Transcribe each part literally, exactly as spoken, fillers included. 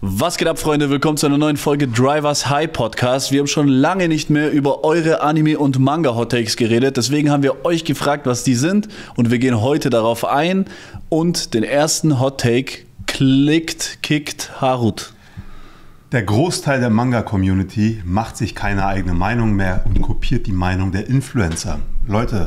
Was geht ab, Freunde? Willkommen zu einer neuen Folge Drivers High Podcast. Wir haben schon lange nicht mehr über eure Anime- und Manga-Hot-Takes geredet. Deswegen haben wir euch gefragt, was die sind. Und wir gehen heute darauf ein. Und den ersten Hot-Take klickt, kickt Harut. Der Großteil der Manga-Community macht sich keine eigene Meinung mehr und kopiert die Meinung der Influencer. Leute,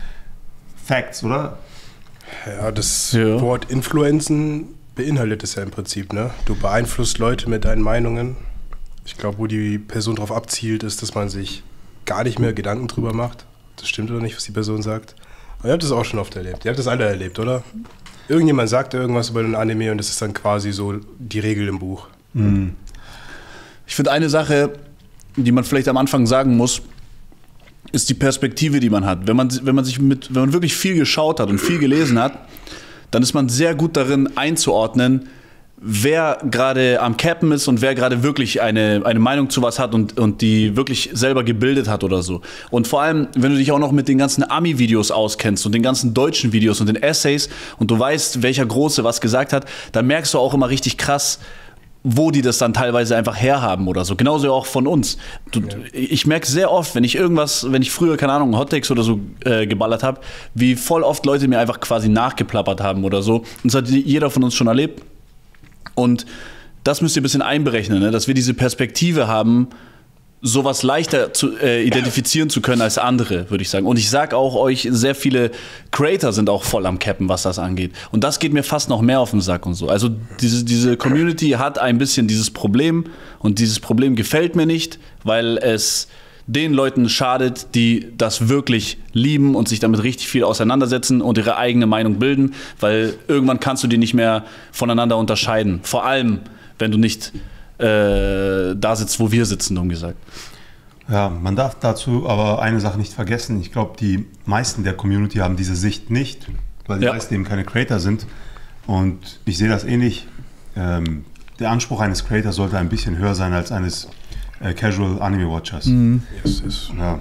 Facts, oder? Ja, das Ja. Wort Influenzen beinhaltet es ja im Prinzip, ne? Du beeinflusst Leute mit deinen Meinungen. Ich glaube, wo die Person darauf abzielt, ist, dass man sich gar nicht mehr Gedanken drüber macht. Das stimmt oder nicht, was die Person sagt. Aber ihr habt das auch schon oft erlebt. Ihr habt das alle erlebt, oder? Irgendjemand sagt irgendwas über den Anime und das ist dann quasi so die Regel im Buch. Mhm. Ich finde, eine Sache, die man vielleicht am Anfang sagen muss, ist die Perspektive, die man hat. Wenn man, wenn man sich mit, wenn man wirklich viel geschaut hat und viel gelesen hat, dann ist man sehr gut darin einzuordnen, wer gerade am Cappen ist und wer gerade wirklich eine, eine Meinung zu was hat und, und die wirklich selber gebildet hat oder so. Und vor allem, wenn du dich auch noch mit den ganzen Ami-Videos auskennst und den ganzen deutschen Videos und den Essays und du weißt, welcher Große was gesagt hat, dann merkst du auch immer richtig krass, wo die das dann teilweise einfach herhaben oder so. Genauso auch von uns. Du, ja. Ich merke sehr oft, wenn ich irgendwas, wenn ich früher, keine Ahnung, Hottakes oder so äh, geballert habe, wie voll oft Leute mir einfach quasi nachgeplappert haben oder so. Und das hat jeder von uns schon erlebt. Und das müsst ihr ein bisschen einberechnen, ne? Dass wir diese Perspektive haben, sowas leichter zu äh, identifizieren zu können als andere, würde ich sagen. Und ich sag auch euch, sehr viele Creator sind auch voll am Cappen, was das angeht. Und das geht mir fast noch mehr auf den Sack und so. Also diese, diese Community hat ein bisschen dieses Problem und dieses Problem gefällt mir nicht, weil es den Leuten schadet, die das wirklich lieben und sich damit richtig viel auseinandersetzen und ihre eigene Meinung bilden, weil irgendwann kannst du die nicht mehr voneinander unterscheiden. Vor allem, wenn du nicht Äh, da sitzt, wo wir sitzen, dumm gesagt. Ja, man darf dazu aber eine Sache nicht vergessen. Ich glaube, die meisten der Community haben diese Sicht nicht, weil die Ja. meisten eben keine Creator sind. Und ich sehe das ähnlich. Ähm, der Anspruch eines Creators sollte ein bisschen höher sein als eines äh, Casual Anime Watchers. Mhm. Yes, yes. Ja.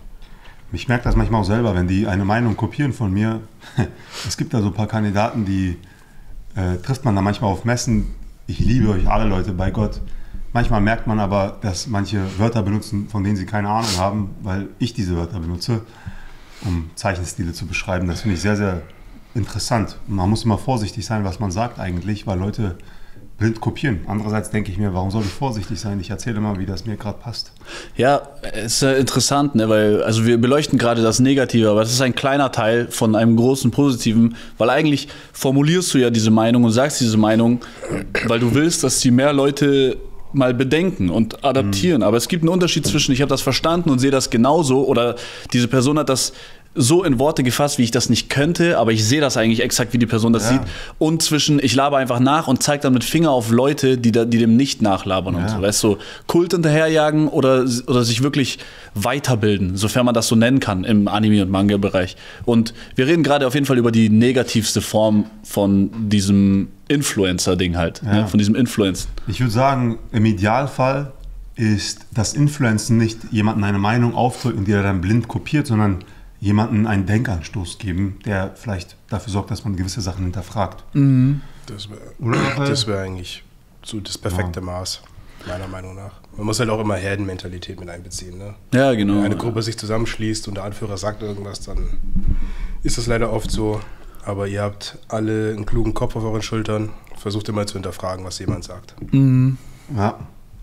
Ich merke das manchmal auch selber, wenn die eine Meinung kopieren von mir. Es gibt da so ein paar Kandidaten, die äh, trifft man da manchmal auf Messen. Ich liebe euch alle, Leute, bei Gott. Manchmal merkt man aber, dass manche Wörter benutzen, von denen sie keine Ahnung haben, weil ich diese Wörter benutze, um Zeichenstile zu beschreiben. Das finde ich sehr, sehr interessant. Und man muss immer vorsichtig sein, was man sagt eigentlich, weil Leute blind kopieren. Andererseits denke ich mir, warum soll ich vorsichtig sein? Ich erzähle mal, wie das mir gerade passt. Ja, es ist ja interessant, ne? Weil also wir beleuchten gerade das Negative, aber es ist ein kleiner Teil von einem großen Positiven, weil eigentlich formulierst du ja diese Meinung und sagst diese Meinung, weil du willst, dass die mehr Leute mal bedenken und adaptieren. Mhm. Aber es gibt einen Unterschied zwischen, ich habe das verstanden und sehe das genauso, oder diese Person hat das so in Worte gefasst, wie ich das nicht könnte, aber ich sehe das eigentlich exakt, wie die Person das ja. sieht. Und zwischen, ich laber einfach nach und zeige dann mit Finger auf Leute, die, da, die dem nicht nachlabern. Ja. Und so. Weißt du, Kult hinterherjagen oder, oder sich wirklich weiterbilden, sofern man das so nennen kann im Anime- und Manga-Bereich. Und wir reden gerade auf jeden Fall über die negativste Form von diesem Influencer-Ding halt, ja. ne? Von diesem Influencen. Ich würde sagen, im Idealfall ist das Influencen nicht jemandem eine Meinung aufdrücken, die er dann blind kopiert, sondern jemanden einen Denkanstoß geben, der vielleicht dafür sorgt, dass man gewisse Sachen hinterfragt. Mhm. Das wäre das wär eigentlich so das perfekte ja. Maß, meiner Meinung nach. Man muss halt auch immer Herdenmentalität mit einbeziehen. Ne? Ja, genau. Wenn eine Gruppe sich zusammenschließt und der Anführer sagt irgendwas, dann ist das leider oft so. Aber ihr habt alle einen klugen Kopf auf euren Schultern. Versucht immer zu hinterfragen, was jemand sagt. Mhm. Ja.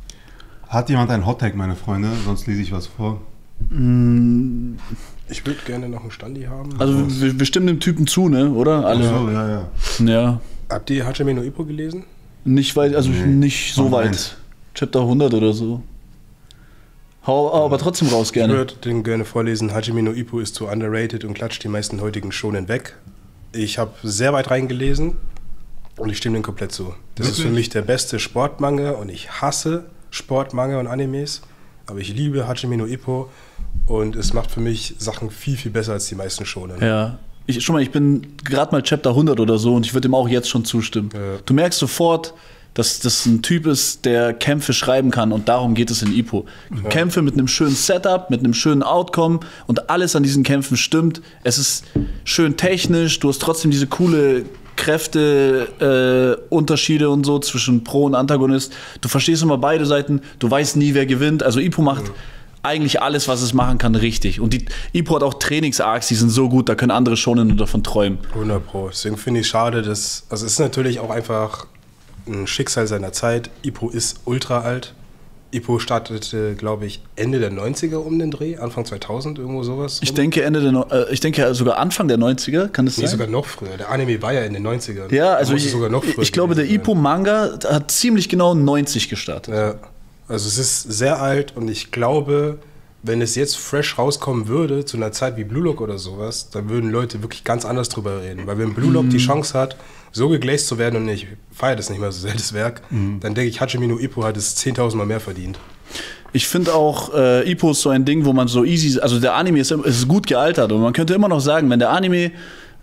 Hat jemand einen Hottag, meine Freunde? Sonst lese ich was vor. Mhm. Ich würde gerne noch einen Standi haben. Also wir, wir stimmen dem Typen zu, ne? Oder? Alle. Ach so, ja, ja. Ja. Habt ihr Hajime no Ippo gelesen? Nicht weit, also Nee, nicht so von weit. eins. Chapter hundert oder so. Hau aber trotzdem raus Ich gerne. würde den gerne vorlesen. Hajime no Ippo ist zu underrated und klatscht die meisten heutigen Shonen weg. Ich habe sehr weit reingelesen und ich stimme dem komplett zu. Das Wirklich? ist für mich der beste Sportmanga und ich hasse Sportmanga und Animes. Aber ich liebe Hajime no Ippo und es macht für mich Sachen viel, viel besser als die meisten Shonen. Ja. Ich, schon mal, ich bin gerade mal Chapter hundert oder so und ich würde ihm auch jetzt schon zustimmen. Ja. Du merkst sofort, dass das ein Typ ist, der Kämpfe schreiben kann und darum geht es in Ippo. Ja. Kämpfe mit einem schönen Setup, mit einem schönen Outcome und alles an diesen Kämpfen stimmt. Es ist schön technisch, du hast trotzdem diese coole Kräfte, äh, Unterschiede und so zwischen Pro und Antagonist. Du verstehst immer beide Seiten, du weißt nie, wer gewinnt. Also Ippo macht mhm. eigentlich alles, was es machen kann, richtig. Und die, Ippo hat auch Trainings-Arcs, die sind so gut, da können andere schon nur davon träumen. hundert Pro. Deswegen finde ich schade, dass, also es ist natürlich auch einfach ein Schicksal seiner Zeit. Ippo ist ultra alt. Ippo startete, glaube ich, Ende der neunziger um den Dreh, Anfang zweitausend, irgendwo sowas. Ich denke, Ende der, äh, ich denke sogar Anfang der neunziger, kann das nee, sein? sogar noch früher. Der Anime war ja in den neunzigern. Ja, also ich, sogar noch früher ich glaube, der Ippo-Manga hat ziemlich genau neunzig gestartet. Ja, also es ist sehr alt und ich glaube, wenn es jetzt fresh rauskommen würde, zu einer Zeit wie Blue Lock oder sowas, dann würden Leute wirklich ganz anders drüber reden. Weil wenn Blue Lock mm. die Chance hat, so geglaced zu werden, und ich feiere das nicht mehr so sehr, das Werk, mm. dann denke ich, Hajime no Ippo hat es zehntausend Mal mehr verdient. Ich finde auch, äh, Ippo ist so ein Ding, wo man so easy, also der Anime ist, ist gut gealtert und man könnte immer noch sagen, wenn der Anime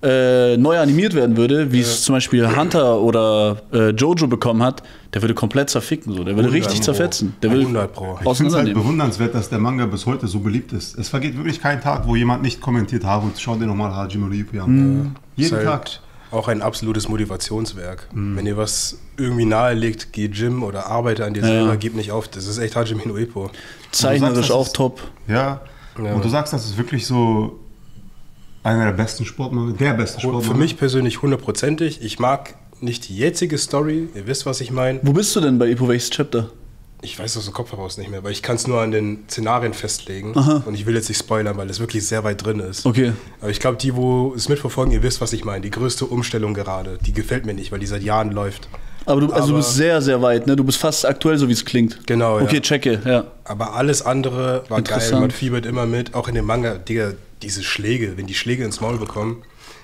äh, neu animiert werden würde, wie ja. es zum Beispiel Hunter oder äh, Jojo bekommen hat, der würde komplett zerficken, so. Der würde richtig zerfetzen. Der würde hundert Pro. Ich finde es halt bewundernswert, dass der Manga bis heute so beliebt ist. Es vergeht wirklich kein Tag, wo jemand nicht kommentiert, Haru, schau dir nochmal Hajime no Ippo an. Mhm. Jeden halt Tag. Auch ein absolutes Motivationswerk. Mhm. Wenn ihr was irgendwie nahelegt, geh Gym oder arbeite an dir ja. selber, gib nicht auf. Das ist echt Hajime no Ippo. Zeichnerisch auch ist, top. Ja. ja, und du sagst, das ist wirklich so einer der besten Sportmanga, der beste Sportmanga. Für mich persönlich hundertprozentig. Ich mag nicht die jetzige Story, ihr wisst, was ich meine. Wo bist du denn bei Ippo, welches Chapter? Ich weiß aus dem Kopf heraus nicht mehr, weil ich kann es nur an den Szenarien festlegen. Aha. Und ich will jetzt nicht spoilern, weil es wirklich sehr weit drin ist. Okay. Aber ich glaube, die, wo es mitverfolgen, ihr wisst, was ich meine. Die größte Umstellung gerade, die gefällt mir nicht, weil die seit Jahren läuft. Aber du, also Aber du bist sehr, sehr weit, ne? Du bist fast aktuell, so wie es klingt. Genau, Okay, ja. checke, ja. Aber alles andere war geil, man fiebert immer mit. Auch in dem Manga, Digga, diese Schläge, wenn die Schläge ins Maul bekommen.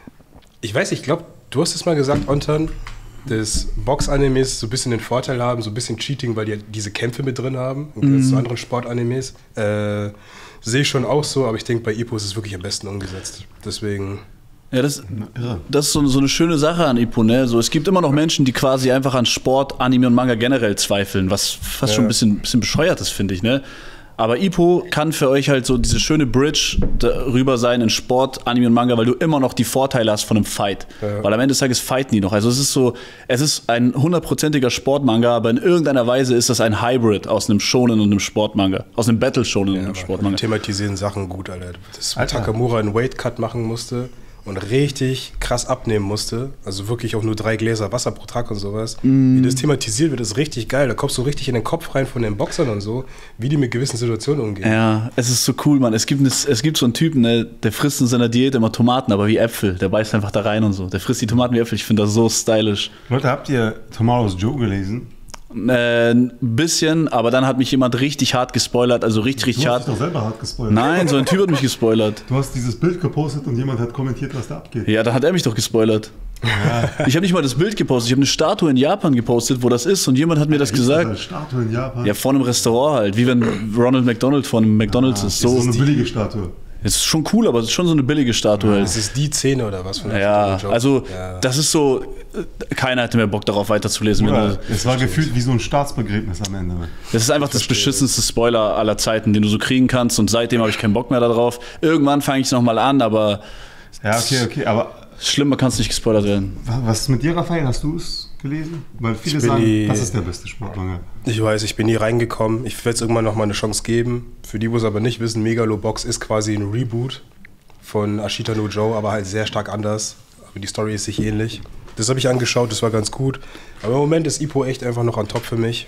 Ich weiß, ich glaube, du hast es mal gesagt, Ontan, dass Box-Animes so ein bisschen den Vorteil haben, so ein bisschen Cheating, weil die diese Kämpfe mit drin haben, im Gegensatz zu anderen Sport-Animes. Äh, sehe ich schon auch so, aber ich denke, bei Ippo ist es wirklich am besten umgesetzt. Deswegen... Ja, das, das ist so, so eine schöne Sache an Ippo, ne? So, es gibt immer noch Menschen, die quasi einfach an Sport, Anime und Manga generell zweifeln, was fast ja. schon ein bisschen, bisschen bescheuert ist, finde ich, ne? Aber Ippo kann für euch halt so diese schöne Bridge darüber sein in Sport, Anime und Manga, weil du immer noch die Vorteile hast von einem Fight. Ja. Weil am Ende des Tages fighten die noch. Also es ist so, es ist ein hundertprozentiger Sportmanga, aber in irgendeiner Weise ist das ein Hybrid aus einem Shonen und einem Sportmanga. Aus einem Battle-Shonen ja, und einem Sportmanga. Die thematisieren Sachen gut, Alter. Dass Alter. Takamura einen Weight-Cut machen musste und richtig krass abnehmen musste, also wirklich auch nur drei Gläser Wasser pro Tag und sowas, mm. wie das thematisiert wird, ist richtig geil. Da kommst du richtig in den Kopf rein von den Boxern und so, wie die mit gewissen Situationen umgehen. Ja, es ist so cool, Mann. Es gibt, es gibt so einen Typen, ne, der frisst in seiner Diät immer Tomaten, aber wie Äpfel. Der beißt einfach da rein und so. Der frisst die Tomaten wie Äpfel. Ich finde das so stylisch. Leute, habt ihr Tomorrow's Joe gelesen? Äh, ein bisschen, aber dann hat mich jemand richtig hart gespoilert, also richtig, richtig du hast hart. dich doch selber hart gespoilert. Nein, so ein Typ hat mich gespoilert. Du hast dieses Bild gepostet und jemand hat kommentiert, was da abgeht. Ja, dann hat er mich doch gespoilert. Ja. Ich habe nicht mal das Bild gepostet, ich habe eine Statue in Japan gepostet, wo das ist und jemand hat mir das ja, gesagt. Eine Statue in Japan? Ja, vor einem Restaurant halt, wie wenn Ronald McDonald vor einem McDonald's ah, ist. So ist so eine billige Statue. Es ist schon cool, aber es ist schon so eine billige Statue. Ja, halt. das ist die Szene oder was? Von der ja, also ja. das ist so, keiner hätte mehr Bock darauf weiterzulesen. Oder, es war gefühlt wie so ein Staatsbegräbnis am Ende. Das ist einfach das beschissenste Spoiler aller Zeiten, den du so kriegen kannst und seitdem habe ich keinen Bock mehr darauf. Irgendwann fange ich es nochmal an, aber... Ja, okay, okay, aber... Schlimmer kann es nicht gespoilert werden. Was ist mit dir, Raphael? Hast du es gelesen? Weil viele sagen, nie, das ist der beste Sportmanga. Ich weiß, ich bin nie reingekommen. Ich werde es irgendwann noch mal eine Chance geben. Für die, wo es aber nicht wissen, Megalobox ist quasi ein Reboot von Ashita no Joe, aber halt sehr stark anders. Aber die Story ist sich ähnlich. Das habe ich angeschaut, das war ganz gut. Aber im Moment ist Ippo echt einfach noch an top für mich.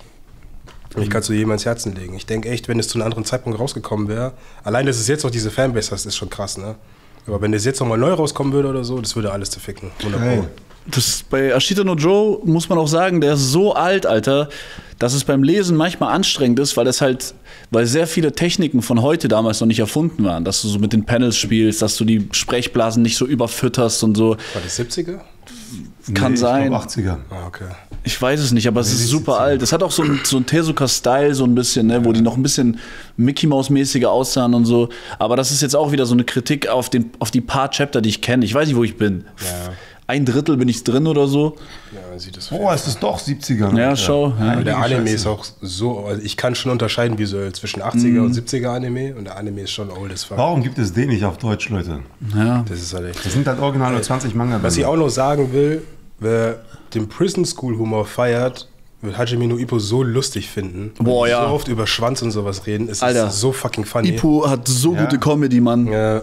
Ich kann es jedem ans Herzen legen. Ich denke echt, wenn es zu einem anderen Zeitpunkt rausgekommen wäre, allein, dass es jetzt auch diese Fanbase hast, ist schon krass, ne? Aber wenn es jetzt nochmal neu rauskommen würde oder so, das würde alles zerficken. Hey. Das, bei Ashita no Joe muss man auch sagen, der ist so alt, Alter, dass es beim Lesen manchmal anstrengend ist, weil das halt, weil sehr viele Techniken von heute damals noch nicht erfunden waren. Dass du so mit den Panels spielst, dass du die Sprechblasen nicht so überfütterst und so. War das siebziger? Kann nee, sein. Ich glaube achtziger. Ah, okay. Ich weiß es nicht, aber es ist super alt. Es hat auch so ein, so ein Tezuka-Style, so ein bisschen, ne, wo die noch ein bisschen Mickey-Mouse-mäßiger aussahen und so. Aber das ist jetzt auch wieder so eine Kritik auf, den, auf die paar Chapter, die ich kenne. Ich weiß nicht, wo ich bin. Ja. Ein Drittel bin ich drin oder so. Ja, man sieht das. Oh, es ist doch siebziger. Ne? Ja, schau. Ja. Aber der Anime ist auch so, also ich kann schon unterscheiden visuell zwischen achtziger mm. und siebziger Anime und der Anime ist schon old as fuck. Warum gibt es den nicht auf Deutsch, Leute? Ja. Das ist halt echt. Das sind halt original nur zwanzig Manga. Was ich auch noch sagen will, wer den Prison School Humor feiert, wird Hajime no Ippo so lustig finden. Boah, ja. So oft über Schwanz und sowas reden. Es Alter, ist so fucking funny. Ippo hat so Ja. gute Comedy, Mann. Ja.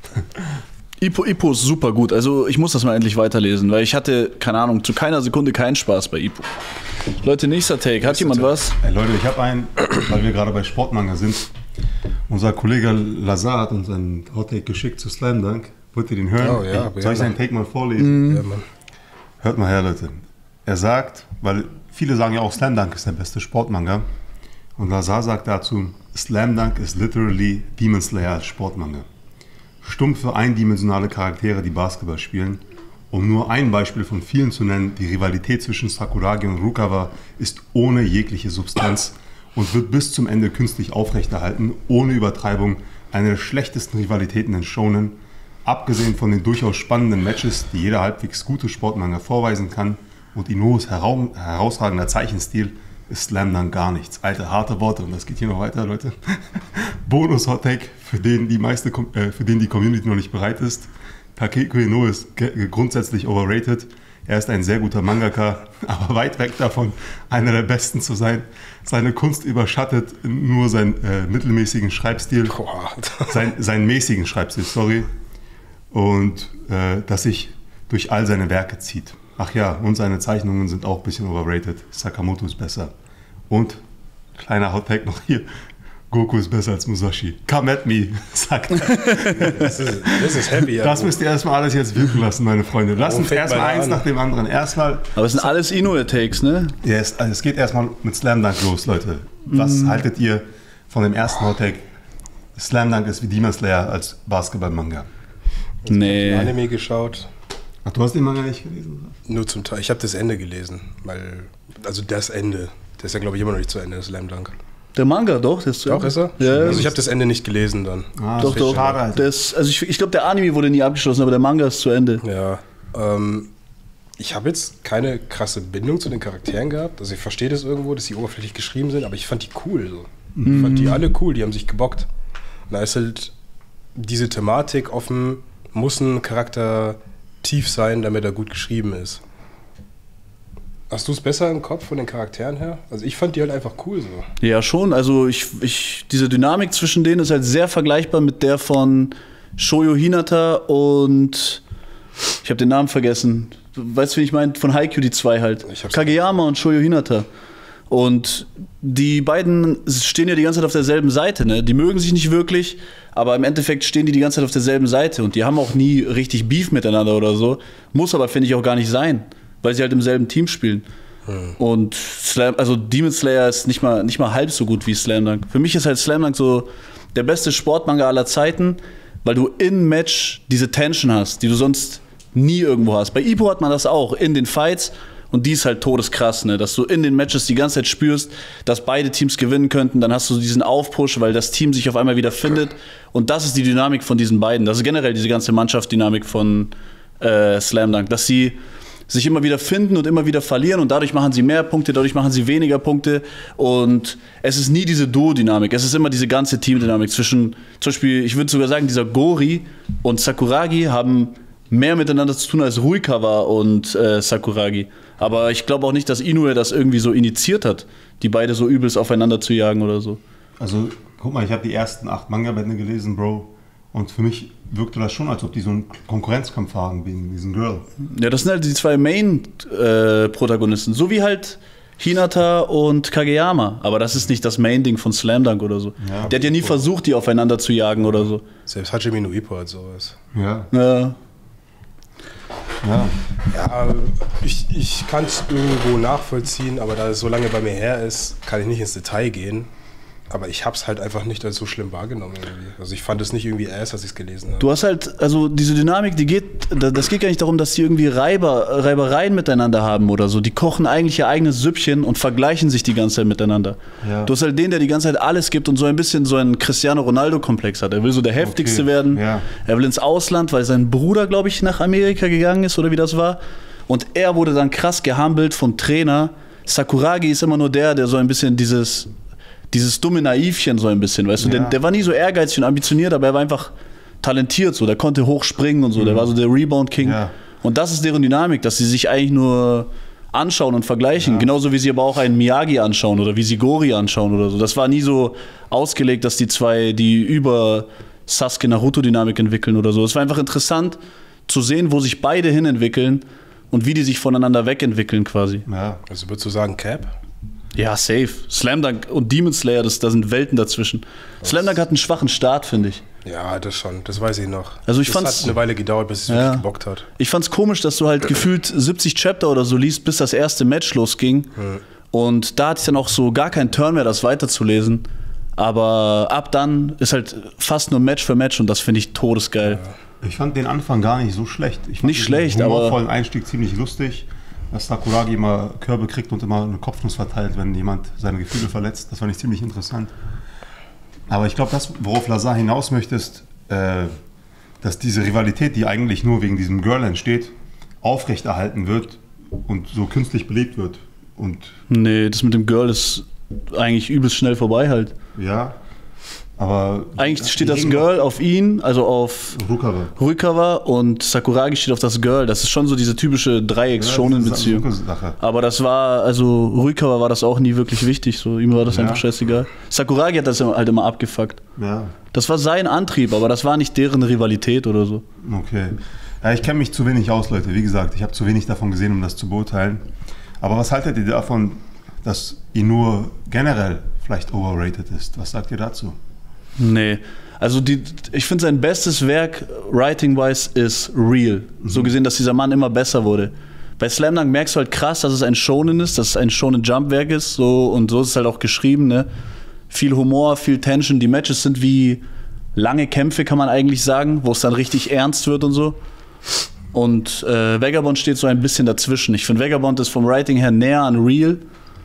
Ippo, Ippo ist super gut. Also ich muss das mal endlich weiterlesen, weil ich hatte, keine Ahnung, zu keiner Sekunde keinen Spaß bei Ippo. Leute, nächster Take. Hat jemand was? Ey, Leute, ich habe einen, weil wir gerade bei Sportmanga sind. Unser Kollege Lazar hat uns einen Hottake geschickt zu Slam Dunk. Wollt ihr den hören? Oh, ja, Soll ich seinen Take mal vorlesen? Ja, Mann. Hört mal her, Leute. Er sagt, weil viele sagen ja auch, Slam Dunk ist der beste Sportmanga. Und Lazar sagt dazu, Slam Dunk ist literally Demon Slayer als Sportmanga. Stumpfe, eindimensionale Charaktere, die Basketball spielen. Um nur ein Beispiel von vielen zu nennen, die Rivalität zwischen Sakuragi und Rukawa ist ohne jegliche Substanz und wird bis zum Ende künstlich aufrechterhalten, ohne Übertreibung, eine der schlechtesten Rivalitäten in Shonen. Abgesehen von den durchaus spannenden Matches, die jeder halbwegs gute Sportmanga vorweisen kann, und Inoos herau- herausragender Zeichenstil, ist Slam Dunk gar nichts. Alte, harte Worte, und das geht hier noch weiter, Leute. Bonus-Hot-Take, für den die meiste, äh, für den die Community noch nicht bereit ist. Takeko Inoue ist ge- grundsätzlich overrated. Er ist ein sehr guter Mangaka, aber weit weg davon, einer der Besten zu sein. Seine Kunst überschattet nur seinen äh, mittelmäßigen Schreibstil, Boah. sein, seinen mäßigen Schreibstil, sorry, und äh, das sich durch all seine Werke zieht. Ach ja, und seine Zeichnungen sind auch ein bisschen overrated. Sakamoto ist besser. Und, kleiner Hot-Tag noch hier, Goku ist besser als Musashi. Come at me, sagt er. Das ist, das ist heavy. Das müsst ihr erstmal alles jetzt wirken lassen, meine Freunde. Lasst Wo uns fängt erstmal man eins an? nach dem anderen. Erstmal, Aber es sind alles Inoue-Takes, ne? ja, es, also es geht erstmal mit Slam Dunk los, Leute. Was Mhm. haltet ihr von dem ersten Hot-Tag? Slam Dunk ist wie Demon Slayer als Basketball-Manga. Nee. Anime geschaut. Ach, du hast den Manga nicht gelesen? Nur zum Teil. Ich habe das Ende gelesen. Weil, also das Ende. Der ist ja, glaube ich, immer noch nicht zu Ende, das Slam Dunk. Der Manga, doch. Der ist zu Doch, Ende. ist er? Ja, Also ich habe das Ende nicht gelesen dann. Ah, doch, das ist doch. schade, Alter. Das, also ich, ich glaube, der Anime wurde nie abgeschlossen, aber der Manga ist zu Ende. Ja. Ähm, ich habe jetzt keine krasse Bindung zu den Charakteren gehabt. Also ich verstehe das irgendwo, dass die oberflächlich geschrieben sind, aber ich fand die cool. So. Ich fand die alle cool, die haben sich gebockt. Und da ist halt diese Thematik offen, muss ein Charakter tief sein, damit er gut geschrieben ist. Hast du es besser im Kopf von den Charakteren her? Also ich fand die halt einfach cool so. Ja, schon. Also ich, ich, diese Dynamik zwischen denen ist halt sehr vergleichbar mit der von Shoyo Hinata und ich habe den Namen vergessen. Weißt du, wie ich meine? Von Haikyuu, die zwei halt. Ich hab's- Kageyama und Shoyo Hinata. Und die beiden stehen ja die ganze Zeit auf derselben Seite, ne? Die mögen sich nicht wirklich, aber im Endeffekt stehen die die ganze Zeit auf derselben Seite und die haben auch nie richtig Beef miteinander oder so. Muss aber, finde ich, auch gar nicht sein, weil sie halt im selben Team spielen. Hm. Und Slam, also Demon Slayer ist nicht mal, nicht mal halb so gut wie Slam Dunk. Für mich ist halt Slam Dunk so der beste Sportmanga aller Zeiten, weil du in Match diese Tension hast, die du sonst nie irgendwo hast. Bei Ippo hat man das auch in den Fights. Und die ist halt todeskrass, ne? Dass du in den Matches die ganze Zeit spürst, dass beide Teams gewinnen könnten. Dann hast du diesen Aufpush, weil das Team sich auf einmal wieder findet. Und das ist die Dynamik von diesen beiden. Das ist generell diese ganze Mannschaftsdynamik von äh, Slam Dunk. Dass sie sich immer wieder finden und immer wieder verlieren. Und dadurch machen sie mehr Punkte, dadurch machen sie weniger Punkte. Und es ist nie diese Duo-Dynamik. Es ist immer diese ganze Teamdynamik zwischen, zum Beispiel, ich würde sogar sagen, dieser Gori und Sakuragi haben mehr miteinander zu tun als Ruikawa und äh, Sakuragi. Aber ich glaube auch nicht, dass Inoue das irgendwie so initiiert hat, die beide so übelst aufeinander zu jagen oder so. Also, guck mal, ich habe die ersten acht Manga-Bände gelesen, Bro. Und für mich wirkte das schon, als ob die so einen Konkurrenzkampf haben wegen diesem Girl. Ja, das sind halt die zwei Main-Protagonisten. So wie halt Hinata und Kageyama. Aber das ist nicht das Main-Ding von Slam Dunk oder so. Ja, Der hat ja nie cool. versucht, die aufeinander zu jagen oder so. Selbst Hajime no Ippo hat sowas. Ja, Ja. ja. Ja, ich, ich kann es irgendwo nachvollziehen, aber da es so lange bei mir her ist, kann ich nicht ins Detail gehen. Aber ich habe es halt einfach nicht als so schlimm wahrgenommen irgendwie. Also ich fand es nicht irgendwie ass, als ich es gelesen habe. Du hast halt, also diese Dynamik, die geht, das geht gar nicht darum, dass die irgendwie Reiber, Reibereien miteinander haben oder so. Die kochen eigentlich ihr eigenes Süppchen und vergleichen sich die ganze Zeit miteinander. Ja. Du hast halt den, der die ganze Zeit alles gibt und so ein bisschen so einen Cristiano Ronaldo-Komplex hat. Er will so der Heftigste Okay, werden. ja. Er will ins Ausland, weil sein Bruder, glaube ich, nach Amerika gegangen ist oder wie das war. Und er wurde dann krass gehumbelt vom Trainer. Sakuragi ist immer nur der, der so ein bisschen dieses... Dieses dumme Naivchen so ein bisschen, weißt du, Ja. der, der war nie so ehrgeizig und ambitioniert, aber er war einfach talentiert so, der konnte hochspringen und so, der war so der Rebound-King. Ja. Und das ist deren Dynamik, dass sie sich eigentlich nur anschauen und vergleichen. Ja. Genauso wie sie aber auch einen Miyagi anschauen oder wie sie Gori anschauen oder so. Das war nie so ausgelegt, dass die zwei die über Sasuke-Naruto-Dynamik entwickeln oder so. Es war einfach interessant zu sehen, wo sich beide hinentwickeln und wie die sich voneinander wegentwickeln quasi. Ja. Also würdest du sagen Cap? Ja, safe. Slam Dunk und Demon Slayer, das, da sind Welten dazwischen. Was? Slam Dunk hat einen schwachen Start, finde ich. Ja, das schon, das weiß ich noch. Also ich das fand's, hat eine Weile gedauert, bis es ja. wirklich gebockt hat. Ich fand's komisch, dass du halt gefühlt siebzig Chapter oder so liest, bis das erste Match losging. Hm. Und da hatte ich dann auch so gar keinen Turn mehr, das weiterzulesen. Aber ab dann ist halt fast nur Match für Match und das finde ich todesgeil. Ja. Ich fand den Anfang gar nicht so schlecht. Ich fand nicht schlecht, den aber... humorvollen Einstieg ziemlich lustig. Dass Sakuragi immer Körbe kriegt und immer eine Kopfnuss verteilt, wenn jemand seine Gefühle verletzt. Das fand ich ziemlich interessant. Aber ich glaube, das, worauf Lazar hinaus möchte, ist, äh, dass diese Rivalität, die eigentlich nur wegen diesem Girl entsteht, aufrechterhalten wird und so künstlich belebt wird. Und nee, das mit dem Girl ist eigentlich übelst schnell vorbei halt. Ja, aber... Eigentlich steht das Girl auf ihn, also auf Rukawa. Rukawa und Sakuragi steht auf das Girl. Das ist schon so diese typische Dreiecks-Shonen-Beziehung. Ja, aber das war, also Rukawa war das auch nie wirklich wichtig. So, ihm war das ja. einfach scheißegal. Sakuragi hat das halt immer abgefuckt. Ja. Das war sein Antrieb, aber das war nicht deren Rivalität oder so. Okay. Ja, ich kenne mich zu wenig aus, Leute. Wie gesagt, ich habe zu wenig davon gesehen, um das zu beurteilen. Aber was haltet ihr davon, dass Inoue generell vielleicht overrated ist? Was sagt ihr dazu? Nee, also die, ich finde sein bestes Werk, writing-wise, ist Real. Mhm. So gesehen, dass dieser Mann immer besser wurde. Bei Slam Dunk merkst du halt krass, dass es ein Shonen ist, dass es ein Shonen-Jump-Werk ist. So, und so ist es halt auch geschrieben. Ne? Viel Humor, viel Tension. Die Matches sind wie lange Kämpfe, kann man eigentlich sagen, wo es dann richtig ernst wird und so. Und äh, Vagabond steht so ein bisschen dazwischen. Ich finde, Vagabond ist vom Writing her näher an Real,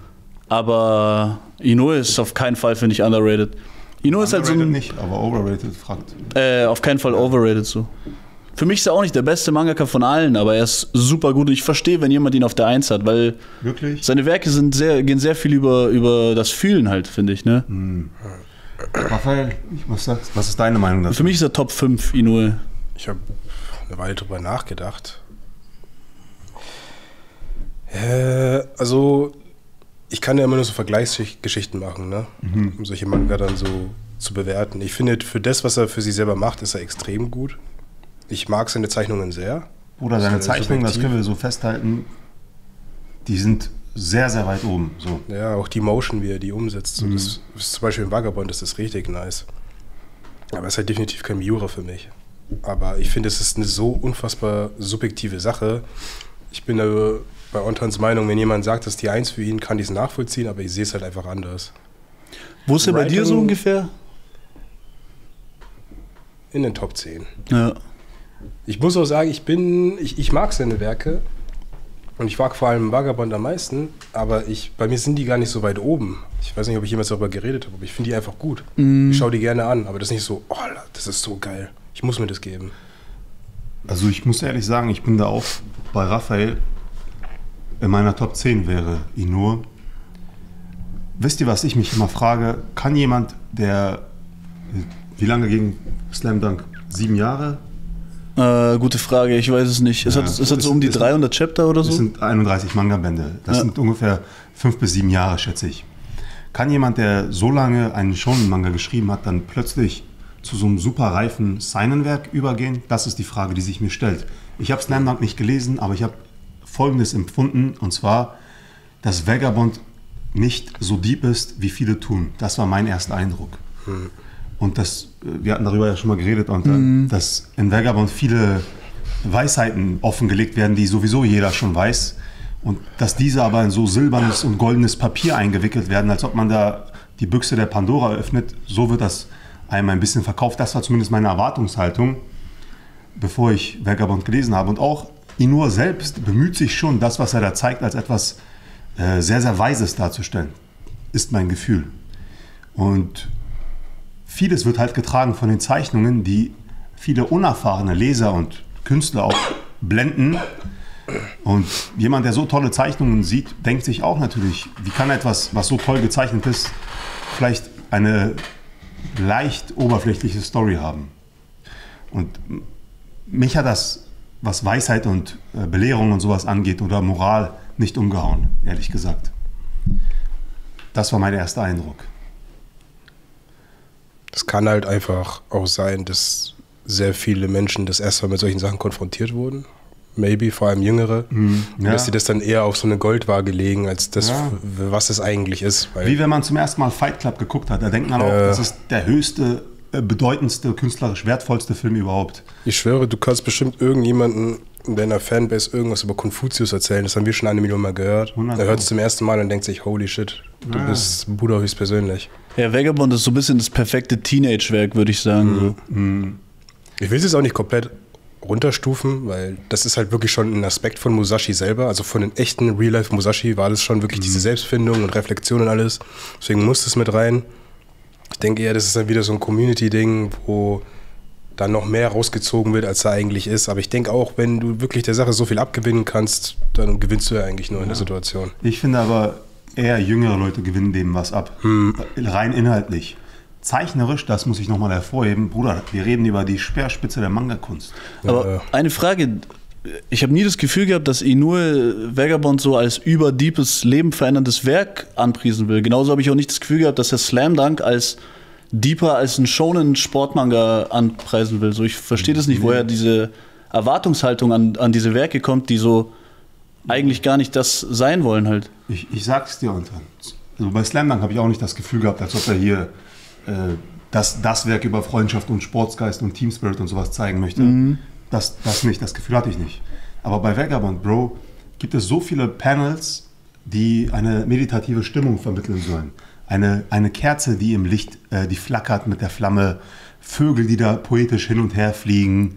aber Inoue ist auf keinen Fall, finde ich, underrated. Inoue ist halt so ein, nicht, aber overrated, fragt. Äh, auf keinen Fall overrated so. Für mich ist er auch nicht der beste Mangaka von allen, aber er ist super gut und ich verstehe, wenn jemand ihn auf der Eins hat, weil Wirklich? seine Werke sind sehr, gehen sehr viel über, über das Fühlen halt, finde ich, ne? Hm. Raphael, was, sagst, was ist deine Meinung dazu? Für mich ist er Top fünf, Inoue. Ich habe eine Weile drüber nachgedacht. Äh, also ich kann ja immer nur so Vergleichsgeschichten machen, ne? Mhm. Um solche Manga dann so zu bewerten. Ich finde, für das, was er für sich selber macht, ist er extrem gut. Ich mag seine Zeichnungen sehr. Oder seine Zeichnungen, das können wir so festhalten, die sind sehr, sehr weit oben. So. Ja, auch die Motion, wie er die umsetzt. So, mhm. Das ist zum Beispiel im Vagabond, das ist richtig nice. Aber es ist halt definitiv kein Miura für mich. Aber ich finde, es ist eine so unfassbar subjektive Sache. Ich bin da bei Ontans Meinung, wenn jemand sagt, das ist die Eins für ihn, kann ich es nachvollziehen, aber ich sehe es halt einfach anders. Wo ist er bei dir so ungefähr? In den Top zehn. Ja. Ich muss auch sagen, ich bin, ich, ich mag seine Werke und ich mag vor allem Vagabond am meisten, aber ich, bei mir sind die gar nicht so weit oben. Ich weiß nicht, ob ich jemals darüber geredet habe, aber ich finde die einfach gut. Mm. Ich schaue die gerne an, aber das ist nicht so, oh, das ist so geil. Ich muss mir das geben. Also ich muss ehrlich sagen, ich bin da auch bei Raphael. In meiner Top zehn wäre Inoue. Wisst ihr, was ich mich immer frage? Kann jemand, der, wie lange ging Slam Dunk? Sieben Jahre? Äh, gute Frage, ich weiß es nicht. Ist ja, das, ist das so um die dreihundert Chapter oder so? Das sind einunddreißig Manga-Bände. Das ja. sind ungefähr fünf bis sieben Jahre, schätze ich. Kann jemand, der so lange einen Shonen-Manga geschrieben hat, dann plötzlich zu so einem super reifen Seinen-Werk übergehen? Das ist die Frage, die sich mir stellt. Ich habe Slam Dunk nicht gelesen, aber ich habe Folgendes empfunden, und zwar, dass Vagabond nicht so deep ist, wie viele tun. Das war mein erster Eindruck. Hm. Und das, wir hatten darüber ja schon mal geredet, und mhm. dass in Vagabond viele Weisheiten offengelegt werden, die sowieso jeder schon weiß, und dass diese aber in so silbernes und goldenes Papier eingewickelt werden, als ob man da die Büchse der Pandora öffnet. So wird das einem ein bisschen verkauft. Das war zumindest meine Erwartungshaltung, bevor ich Vagabond gelesen habe. Und auch Inoue selbst bemüht sich schon, das, was er da zeigt, als etwas äh, sehr, sehr Weises darzustellen, ist mein Gefühl. Und vieles wird halt getragen von den Zeichnungen, die viele unerfahrene Leser und Künstler auch blenden. Und jemand, der so tolle Zeichnungen sieht, denkt sich auch natürlich, wie kann etwas, was so toll gezeichnet ist, vielleicht eine leicht oberflächliche Story haben. Und mich hat das was Weisheit und äh, Belehrung und sowas angeht oder Moral, nicht umgehauen, ehrlich gesagt. Das war mein erster Eindruck. Es kann halt einfach auch sein, dass sehr viele Menschen das erste Mal mit solchen Sachen konfrontiert wurden. Maybe, vor allem Jüngere. Mm, ja. Und dass sie das dann eher auf so eine Goldwaage legen, als das, ja. was es eigentlich ist. Weil Wie wenn man zum ersten Mal Fight Club geguckt hat. Da denkt man auch, äh, das ist der höchste, bedeutendste, künstlerisch wertvollste Film überhaupt. Ich schwöre, du kannst bestimmt irgendjemanden in deiner Fanbase irgendwas über Konfuzius erzählen. Das haben wir schon eine Million Mal gehört. Er hört es zum ersten Mal und denkt sich, holy shit, du ja. bist Buddha höchstpersönlich. Ja, Vagabond ist so ein bisschen das perfekte Teenage-Werk, würde ich sagen. Mhm. Ich will es jetzt auch nicht komplett runterstufen, weil das ist halt wirklich schon ein Aspekt von Musashi selber. Also von den echten Real-Life Musashi war das schon wirklich mhm. diese Selbstfindung und Reflexion und alles. Deswegen muss es mit rein. Ich denke eher, das ist dann wieder so ein Community-Ding, wo dann noch mehr rausgezogen wird, als da eigentlich ist. Aber ich denke auch, wenn du wirklich der Sache so viel abgewinnen kannst, dann gewinnst du ja eigentlich nur ja. in der Situation. Ich finde aber, eher jüngere Leute gewinnen dem was ab. Hm. Rein inhaltlich. Zeichnerisch, das muss ich nochmal hervorheben, Bruder, wir reden über die Speerspitze der Manga-Kunst. Aber ja. eine Frage, ich habe nie das Gefühl gehabt, dass Inoue Vagabond so als überdeepes, Leben veränderndes Werk anpriesen will. Genauso habe ich auch nicht das Gefühl gehabt, dass er Slam Dunk als deeper als ein Shonen-Sportmanga anpreisen will. So, ich verstehe das nicht, woher diese Erwartungshaltung an, an diese Werke kommt, die so eigentlich gar nicht das sein wollen halt. Ich, ich sag's dir, Anton. Also bei Slam Dunk habe ich auch nicht das Gefühl gehabt, als ob er hier äh, das, das Werk über Freundschaft und Sportsgeist und Team Spirit und sowas zeigen möchte. Mhm. Das, das nicht, das Gefühl hatte ich nicht. Aber bei Vagabond, Bro, gibt es so viele Panels, die eine meditative Stimmung vermitteln sollen. Eine, eine Kerze, die im Licht, äh, die flackert mit der Flamme, Vögel, die da poetisch hin und her fliegen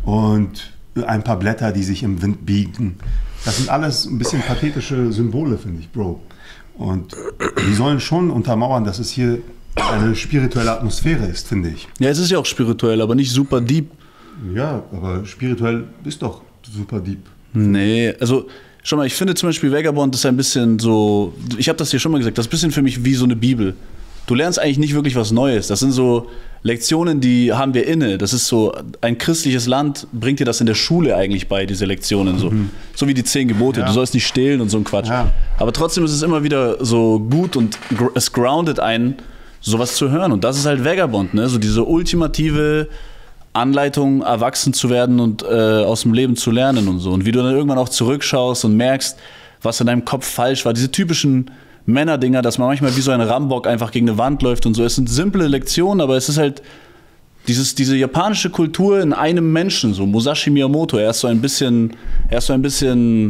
und ein paar Blätter, die sich im Wind biegen. Das sind alles ein bisschen pathetische Symbole, finde ich, Bro. Und die sollen schon untermauern, dass es hier eine spirituelle Atmosphäre ist, finde ich. Ja, es ist ja auch spirituell, aber nicht super deep. Ja, aber spirituell ist doch super deep. Nee, also schau mal, ich finde zum Beispiel Vagabond ist ein bisschen so, ich habe das dir schon mal gesagt, das ist ein bisschen für mich wie so eine Bibel. Du lernst eigentlich nicht wirklich was Neues. Das sind so Lektionen, die haben wir inne. Das ist so, ein christliches Land bringt dir das in der Schule eigentlich bei, diese Lektionen. So, mhm. so wie die zehn Gebote. Ja. Du sollst nicht stehlen und so ein Quatsch. Ja. Aber trotzdem ist es immer wieder so gut und es groundet einen, sowas zu hören. Und das ist halt Vagabond, ne? So diese ultimative Anleitung, erwachsen zu werden und äh, aus dem Leben zu lernen und so. Und wie du dann irgendwann auch zurückschaust und merkst, was in deinem Kopf falsch war. Diese typischen Männerdinger, dass man manchmal wie so ein Rambock einfach gegen eine Wand läuft und so. Es sind simple Lektionen, aber es ist halt dieses, diese japanische Kultur in einem Menschen, so Musashi Miyamoto. Er ist so ein bisschen, er ist so ein bisschen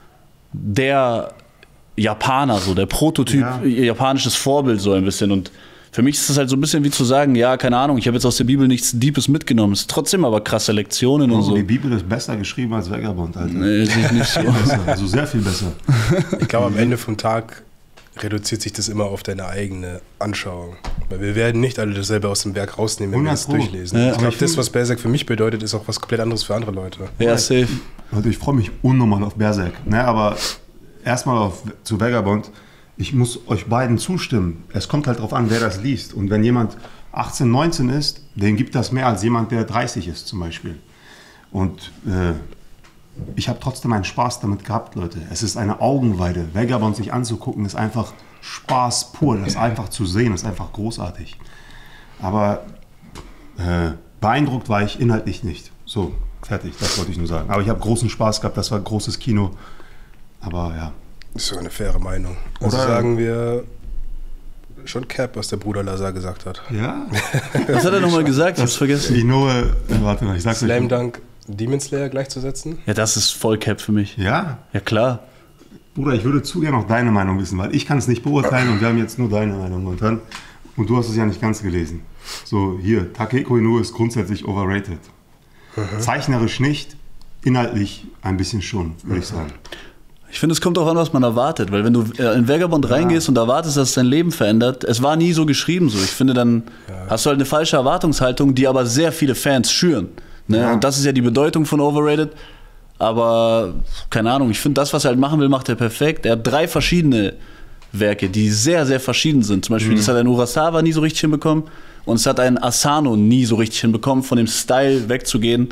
der Japaner, so der Prototyp, ja. japanisches Vorbild so ein bisschen. Und für mich ist es halt so ein bisschen wie zu sagen, ja, keine Ahnung, ich habe jetzt aus der Bibel nichts Deepes mitgenommen. Es ist trotzdem aber krasse Lektionen oh, und so. Die Bibel ist besser geschrieben als Vagabond, Alter. Nee, sehe ich nicht so. Also sehr viel besser. Ich glaube, am Ende vom Tag reduziert sich das immer auf deine eigene Anschauung. Weil wir werden nicht alle dasselbe aus dem Werk rausnehmen, wenn wir es durchlesen. Ja. Ich glaube, das, was Berserk für mich bedeutet, ist auch was komplett anderes für andere Leute. Ja, safe. Also ich freue mich unnormal auf Berserk. Ne, aber erstmal auf, zu Vagabond. Ich muss euch beiden zustimmen. Es kommt halt drauf an, wer das liest. Und wenn jemand achtzehn, neunzehn ist, den gibt das mehr als jemand, der dreißig ist zum Beispiel. Und äh, ich habe trotzdem einen Spaß damit gehabt, Leute. Es ist eine Augenweide. Vagabond sich anzugucken, ist einfach Spaß pur. Das einfach zu sehen, ist einfach großartig. Aber äh, beeindruckt war ich inhaltlich nicht. So, fertig, das wollte ich nur sagen. Aber ich habe großen Spaß gehabt, das war großes Kino. Aber ja. Das ist so eine faire Meinung. Also Oder sagen wir schon Cap, was der Bruder Lazar gesagt hat. Ja? Was hat er nochmal gesagt? Ich hab's vergessen. Inoue, äh, warte mal, ich sag's euch. Slam Dunk Demon Slayer gleichzusetzen? Ja, das ist voll Cap für mich. Ja? Ja, klar. Bruder, ich würde zu gerne auch deine Meinung wissen, weil ich kann es nicht beurteilen und wir haben jetzt nur deine Meinung. Und, dann, und du hast es ja nicht ganz gelesen. So, hier, Takehiko Inoue ist grundsätzlich overrated. Mhm. Zeichnerisch nicht, inhaltlich ein bisschen schon, würde mhm. ich sagen. Ich finde, es kommt auch an, was man erwartet, weil wenn du in Vagabond ja. reingehst und erwartest, dass es dein Leben verändert, es war nie so geschrieben so. Ich finde, dann ja. hast du halt eine falsche Erwartungshaltung, die aber sehr viele Fans schüren. Ne? Ja. Und das ist ja die Bedeutung von overrated. Aber keine Ahnung, ich finde, das, was er halt machen will, macht er perfekt. Er hat drei verschiedene Werke, die sehr, sehr verschieden sind. Zum Beispiel, mhm. das hat ein Urasawa nie so richtig hinbekommen und es hat ein Asano nie so richtig hinbekommen, von dem Style wegzugehen,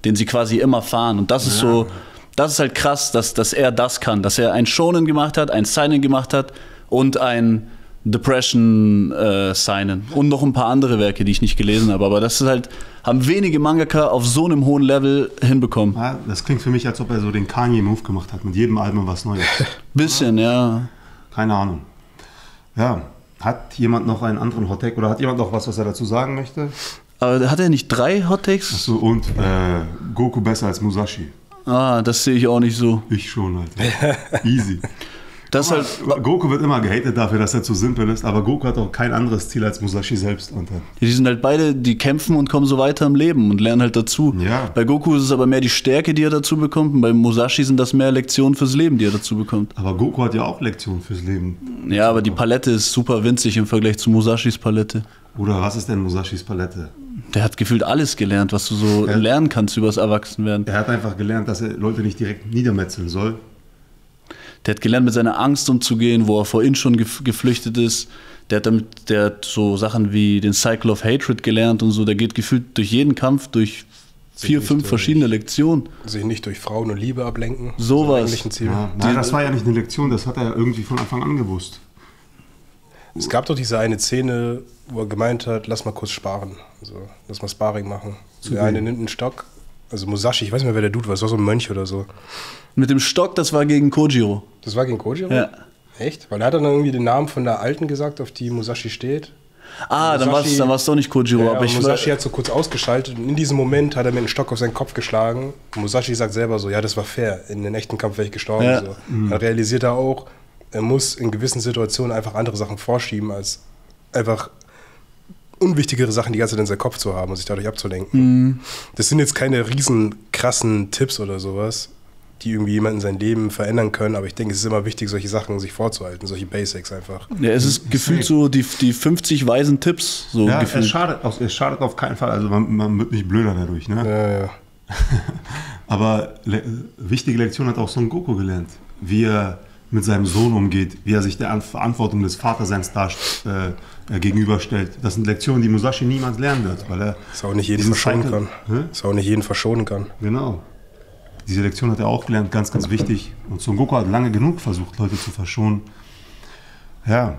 den sie quasi immer fahren. Und das ist so, das ist halt krass, dass, dass er das kann, dass er ein Shonen gemacht hat, ein Seinen gemacht hat und ein Depression äh, Seinen und noch ein paar andere Werke, die ich nicht gelesen habe. Aber das ist halt, haben wenige Mangaka auf so einem hohen Level hinbekommen. Ja, das klingt für mich, als ob er so den Kanye-Move gemacht hat, mit jedem Album was Neues. Bisschen, ja. Keine Ahnung. Ja, hat jemand noch einen anderen Hottake oder hat jemand noch was, was er dazu sagen möchte? Aber hat er nicht drei Hot Takes? Achso, und äh, Goku besser als Musashi. Ah, das sehe ich auch nicht so. Ich schon, Alter. Easy. Das mal, halt, Goku wird immer gehatet dafür, dass er zu simpel ist, aber Goku hat auch kein anderes Ziel als Musashi selbst. Alter. die sind halt beide, die kämpfen und kommen so weiter im Leben und lernen halt dazu. Ja. Bei Goku ist es aber mehr die Stärke, die er dazu bekommt, und bei Musashi sind das mehr Lektionen fürs Leben, die er dazu bekommt. Aber Goku hat ja auch Lektionen fürs Leben. Ja, aber die Palette ist super winzig im Vergleich zu Musashis Palette. Oder was ist denn Musashis Palette? Der hat gefühlt alles gelernt, was du so Ja. lernen kannst übers Erwachsenwerden. Er hat einfach gelernt, dass er Leute nicht direkt niedermetzeln soll. Der hat gelernt, mit seiner Angst umzugehen, wo er vorhin schon gef- geflüchtet ist. Der hat damit, der hat so Sachen wie den Cycle of Hatred gelernt und so. Der geht gefühlt durch jeden Kampf, durch vier, nicht fünf durch- verschiedene Lektionen. Sich nicht durch Frauen und Liebe ablenken. Sowas. Zum eigentlichen Ziel. Ja, nein, das war ja nicht eine Lektion, das hat er ja irgendwie von Anfang an gewusst. Es gab doch diese eine Szene, wo er gemeint hat, lass mal kurz sparen. Also, lass mal Sparring machen. So, der eine nimmt einen Stock. Also Musashi, ich weiß nicht mehr, wer der Dude war. Es war so ein Mönch oder so. Mit dem Stock, das war gegen Kojiro. Das war gegen Kojiro? Ja. Echt? Weil er hat dann irgendwie den Namen von der Alten gesagt, auf die Musashi steht. Ah, dann war es Musashi- dann war's doch nicht Kojiro. Ja, aber ich Musashi war, hat so kurz ausgeschaltet und in diesem Moment hat er mit einem Stock auf seinen Kopf geschlagen. Musashi sagt selber so, ja, das war fair. In den echten Kampf wäre ich gestorben. Ja. So. Dann realisiert er auch, er muss in gewissen Situationen einfach andere Sachen vorschieben, als einfach unwichtigere Sachen die ganze Zeit in seinem Kopf zu haben und sich dadurch abzulenken. Das sind jetzt keine riesen krassen Tipps oder sowas, die irgendwie jemanden sein Leben verändern können, aber ich denke, es ist immer wichtig, solche Sachen sich vorzuhalten, solche Basics einfach. ja, es ist gefühlt so die, die fünfzig weisen Tipps. So Ja, es gefühlt. schadet, auf- es schadet auf keinen Fall, also man, man wird nicht blöder dadurch. Ne? Ja, ja. Aber le wichtige Lektion hat auch Son Goku gelernt, wie er mit seinem Sohn umgeht, wie er sich der An Verantwortung des Vaterseins dar äh, äh, gegenüberstellt. Das sind Lektionen, die Musashi niemals lernen wird, weil er Ist auch nicht jeden diesen verschonen Cycle- kann. Hä? Ist auch nicht jeden verschonen kann. Genau. Diese Lektion hat er auch gelernt, ganz, ganz wichtig. Und Son Goku hat lange genug versucht, Leute zu verschonen. Ja.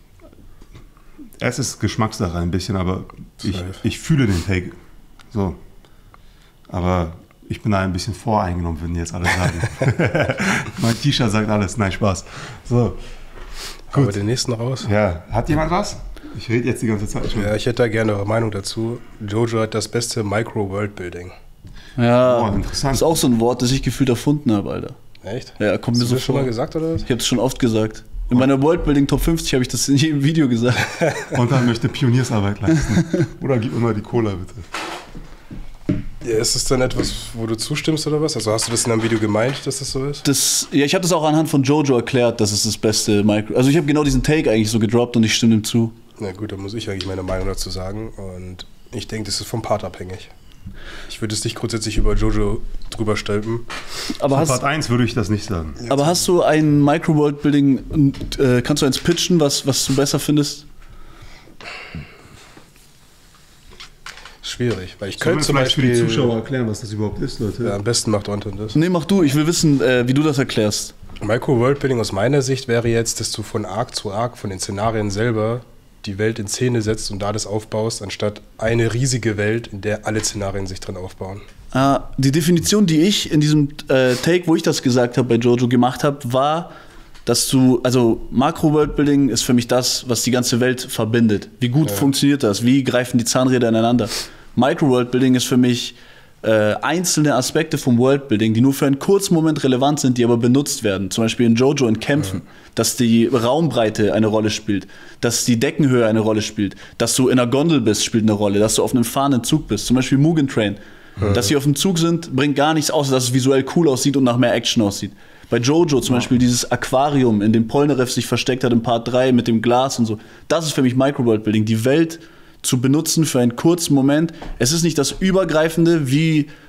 Es ist Geschmackssache ein bisschen, aber ich, Safe. ich fühle den Take. So. Aber ich bin da ein bisschen voreingenommen, würden die jetzt alle sagen. Mein T-Shirt sagt alles. Nein, Spaß. So. Aber den nächsten raus. Ja. Hat jemand was? Ich rede jetzt die ganze Zeit schon. Ja, ich hätte da gerne eure Meinung dazu. Jojo hat das beste Micro-World-Building. Ja, Boah, interessant. das ist auch so ein Wort, das ich gefühlt erfunden habe, Alter. Echt? Ja, kommt mir Hast so du das schon vor. mal gesagt, oder was? Ich habe es schon oft gesagt. In meiner Worldbuilding Top fünfzig habe ich das in jedem Video gesagt. Und dann möchte Pioniersarbeit leisten. Oder gib mir mal die Cola, bitte. Ja, ist es dann etwas, wo du zustimmst oder was? Also hast du das in einem Video gemeint, dass das so ist? Das, ja, ich habe das auch anhand von Jojo erklärt, dass es das beste Micro. Also ich habe genau diesen Take eigentlich so gedroppt und ich stimme ihm zu. Na gut, dann muss ich eigentlich meine Meinung dazu sagen. Und ich denke, das ist vom Part abhängig. Ich würde es nicht grundsätzlich über Jojo drüber stülpen. Aber Part hast, eins würde ich das nicht sagen. aber hast du ein Micro-World-Building und äh, kannst du eins pitchen, was, was du besser findest? Schwierig, weil ich Können könnte wir zum vielleicht für Beispiel... die Zuschauer erklären, was das überhaupt ist, Leute? Ja, am besten macht Anton das. Nee, mach du. Ich will wissen, äh, wie du das erklärst. Micro-Worldbuilding aus meiner Sicht wäre jetzt, dass du von Arc zu Arc, von den Szenarien selber, die Welt in Szene setzt und da das aufbaust, anstatt eine riesige Welt, in der alle Szenarien sich drin aufbauen. Ah, die Definition, die ich in diesem äh, Take, wo ich das gesagt habe, bei Jojo gemacht habe, war, dass du, also Makro-Worldbuilding ist für mich das, was die ganze Welt verbindet. Wie gut Ja. funktioniert das? Wie greifen die Zahnräder ineinander? Micro-Worldbuilding ist für mich äh, einzelne Aspekte vom Worldbuilding, die nur für einen kurzen Moment relevant sind, die aber benutzt werden. Zum Beispiel in Jojo in Kämpfen, ja. dass die Raumbreite eine Rolle spielt, dass die Deckenhöhe eine Rolle spielt, dass du in einer Gondel bist, spielt eine Rolle, dass du auf einem fahrenden Zug bist. Zum Beispiel Mugen Train. Ja. Dass sie auf dem Zug sind, bringt gar nichts, außer dass es visuell cool aussieht und nach mehr Action aussieht. Bei Jojo zum ja. Beispiel dieses Aquarium, in dem Polnareff sich versteckt hat im Part drei mit dem Glas und so. Das ist für mich Micro-Worldbuilding. Die Welt zu benutzen für einen kurzen Moment. Es ist nicht das Übergreifende wie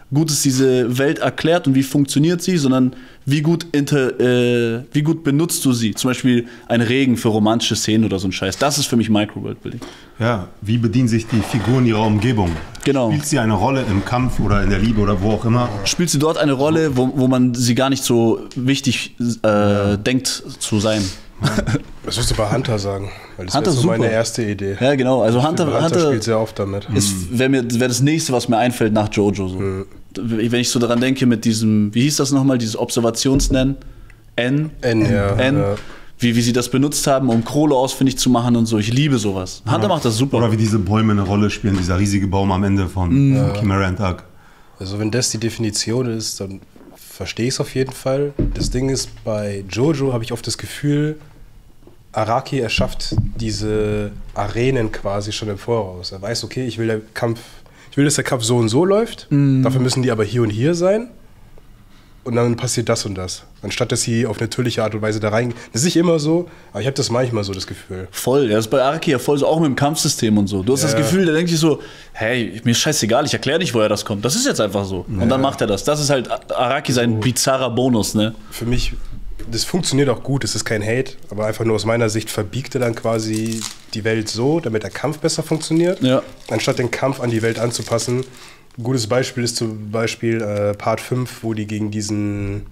gut ist diese Welt erklärt und wie funktioniert sie, sondern wie gut, inter, äh, wie gut benutzt du sie. Zum Beispiel ein Regen für romantische Szenen oder so ein Scheiß. Das ist für mich Micro-Worldbuilding. Ja, wie bedienen sich die Figuren ihrer Umgebung? Genau. Spielt sie eine Rolle im Kampf oder in der Liebe oder wo auch immer? Spielt sie dort eine Rolle, wo, wo man sie gar nicht so wichtig äh, ja. denkt zu sein? Das wirst du bei Hunter sagen. Weil das Hunter wäre so super. meine erste Idee. Ja, genau. Also Hunter, Hunter, Hunter spielt sehr oft damit. Wäre wär das nächste, was mir einfällt nach Jojo. So. Mhm. Wenn ich so daran denke mit diesem, wie hieß das nochmal, dieses Observationsnennen? N? N, ja. N. Ja. Wie, wie sie das benutzt haben, um Kohle ausfindig zu machen und so. Ich liebe sowas. Hunter ja. macht das super. Oder wie diese Bäume eine Rolle spielen, dieser riesige Baum am Ende von mhm. Chimera-Tag. Also wenn das die Definition ist, dann verstehe ich es auf jeden Fall. Das Ding ist, bei Jojo habe ich oft das Gefühl, Araki erschafft diese Arenen quasi schon im Voraus. Er weiß, okay, ich will der Kampf, ich will, dass der Kampf so und so läuft. Mm. Dafür müssen die aber hier und hier sein. Und dann passiert das und das. Anstatt dass sie auf natürliche Art und Weise da reingehen. Das ist nicht immer so, aber ich habe das manchmal so das Gefühl. Voll, ja, das ist bei Araki ja voll so, auch mit dem Kampfsystem und so. Du hast ja. das Gefühl, der denkt sich so, hey, mir ist scheißegal, ich erkläre nicht, woher das kommt. Das ist jetzt einfach so. Und ja. dann macht er das. Das ist halt Araki sein so bizarrer Bonus, ne? Für mich, das funktioniert auch gut, es ist kein Hate, aber einfach nur aus meiner Sicht verbiegt er dann quasi die Welt so, damit der Kampf besser funktioniert, ja. anstatt den Kampf an die Welt anzupassen. Ein gutes Beispiel ist zum Beispiel äh, Part fünf, wo die gegen diesen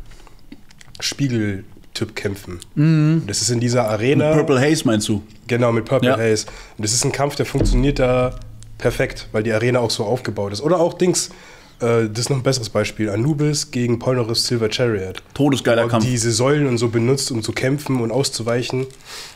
Spiegeltyp kämpfen. Mhm. Das ist in dieser Arena. Mit Purple Haze meinst du? Genau, mit Purple ja. Haze. Und das ist ein Kampf, der funktioniert da perfekt, weil die Arena auch so aufgebaut ist. Oder auch Dings, äh, das ist noch ein besseres Beispiel, Anubis gegen Polnareffs Silver Chariot. Todesgeiler Kampf. Diese Säulen und so benutzt, um zu kämpfen und auszuweichen.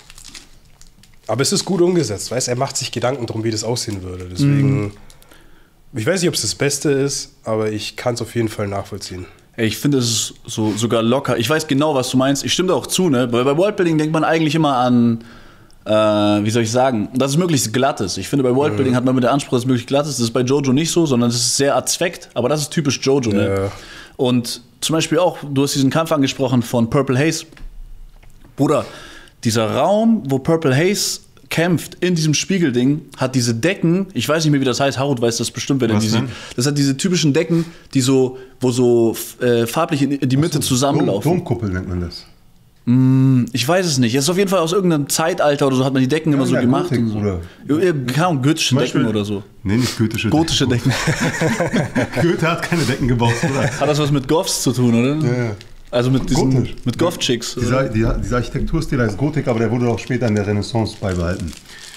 Aber es ist gut umgesetzt, weißt? Er macht sich Gedanken darum, wie das aussehen würde. Deswegen, mhm. ich weiß nicht, ob es das Beste ist, aber ich kann es auf jeden Fall nachvollziehen. Ich finde, es ist so, sogar locker. Ich weiß genau, was du meinst. Ich stimme da auch zu, ne? Weil bei Worldbuilding denkt man eigentlich immer an, äh, wie soll ich sagen, dass es möglichst glatt ist. Ich finde, bei Worldbuilding mhm. hat man mit der Anspruch, dass es möglichst glatt ist. Das ist bei Jojo nicht so, sondern es ist sehr erzweckt. Aber das ist typisch Jojo, ne? Ja. Und zum Beispiel auch, du hast diesen Kampf angesprochen von Purple Haze. Bruder, dieser Raum, wo Purple Haze kämpft in diesem Spiegelding, hat diese Decken, ich weiß nicht mehr, wie das heißt, Harut weiß das bestimmt, wenn er die sieht. Das hat diese typischen Decken, die so, wo so äh, farblich in, in die Mitte so, zusammenlaufen. Domkuppel nennt man das. Mm, ich weiß es nicht. Es ist auf jeden Fall aus irgendeinem Zeitalter oder so, hat man die Decken ja, immer so ja, gemacht. Gotik, und so. Oder? Ja, keine Ahnung, gotische Decken oder so. Nee, nicht gotische Gotische Decken. Goethe hat keine Decken gebaut, oder? Hat das was mit Goths zu tun, oder? Ja, ja. Also mit diesen, mit Goth-Chicks. Dieser, dieser, dieser Architekturstil heißt Gotik, aber der wurde auch später in der Renaissance beibehalten.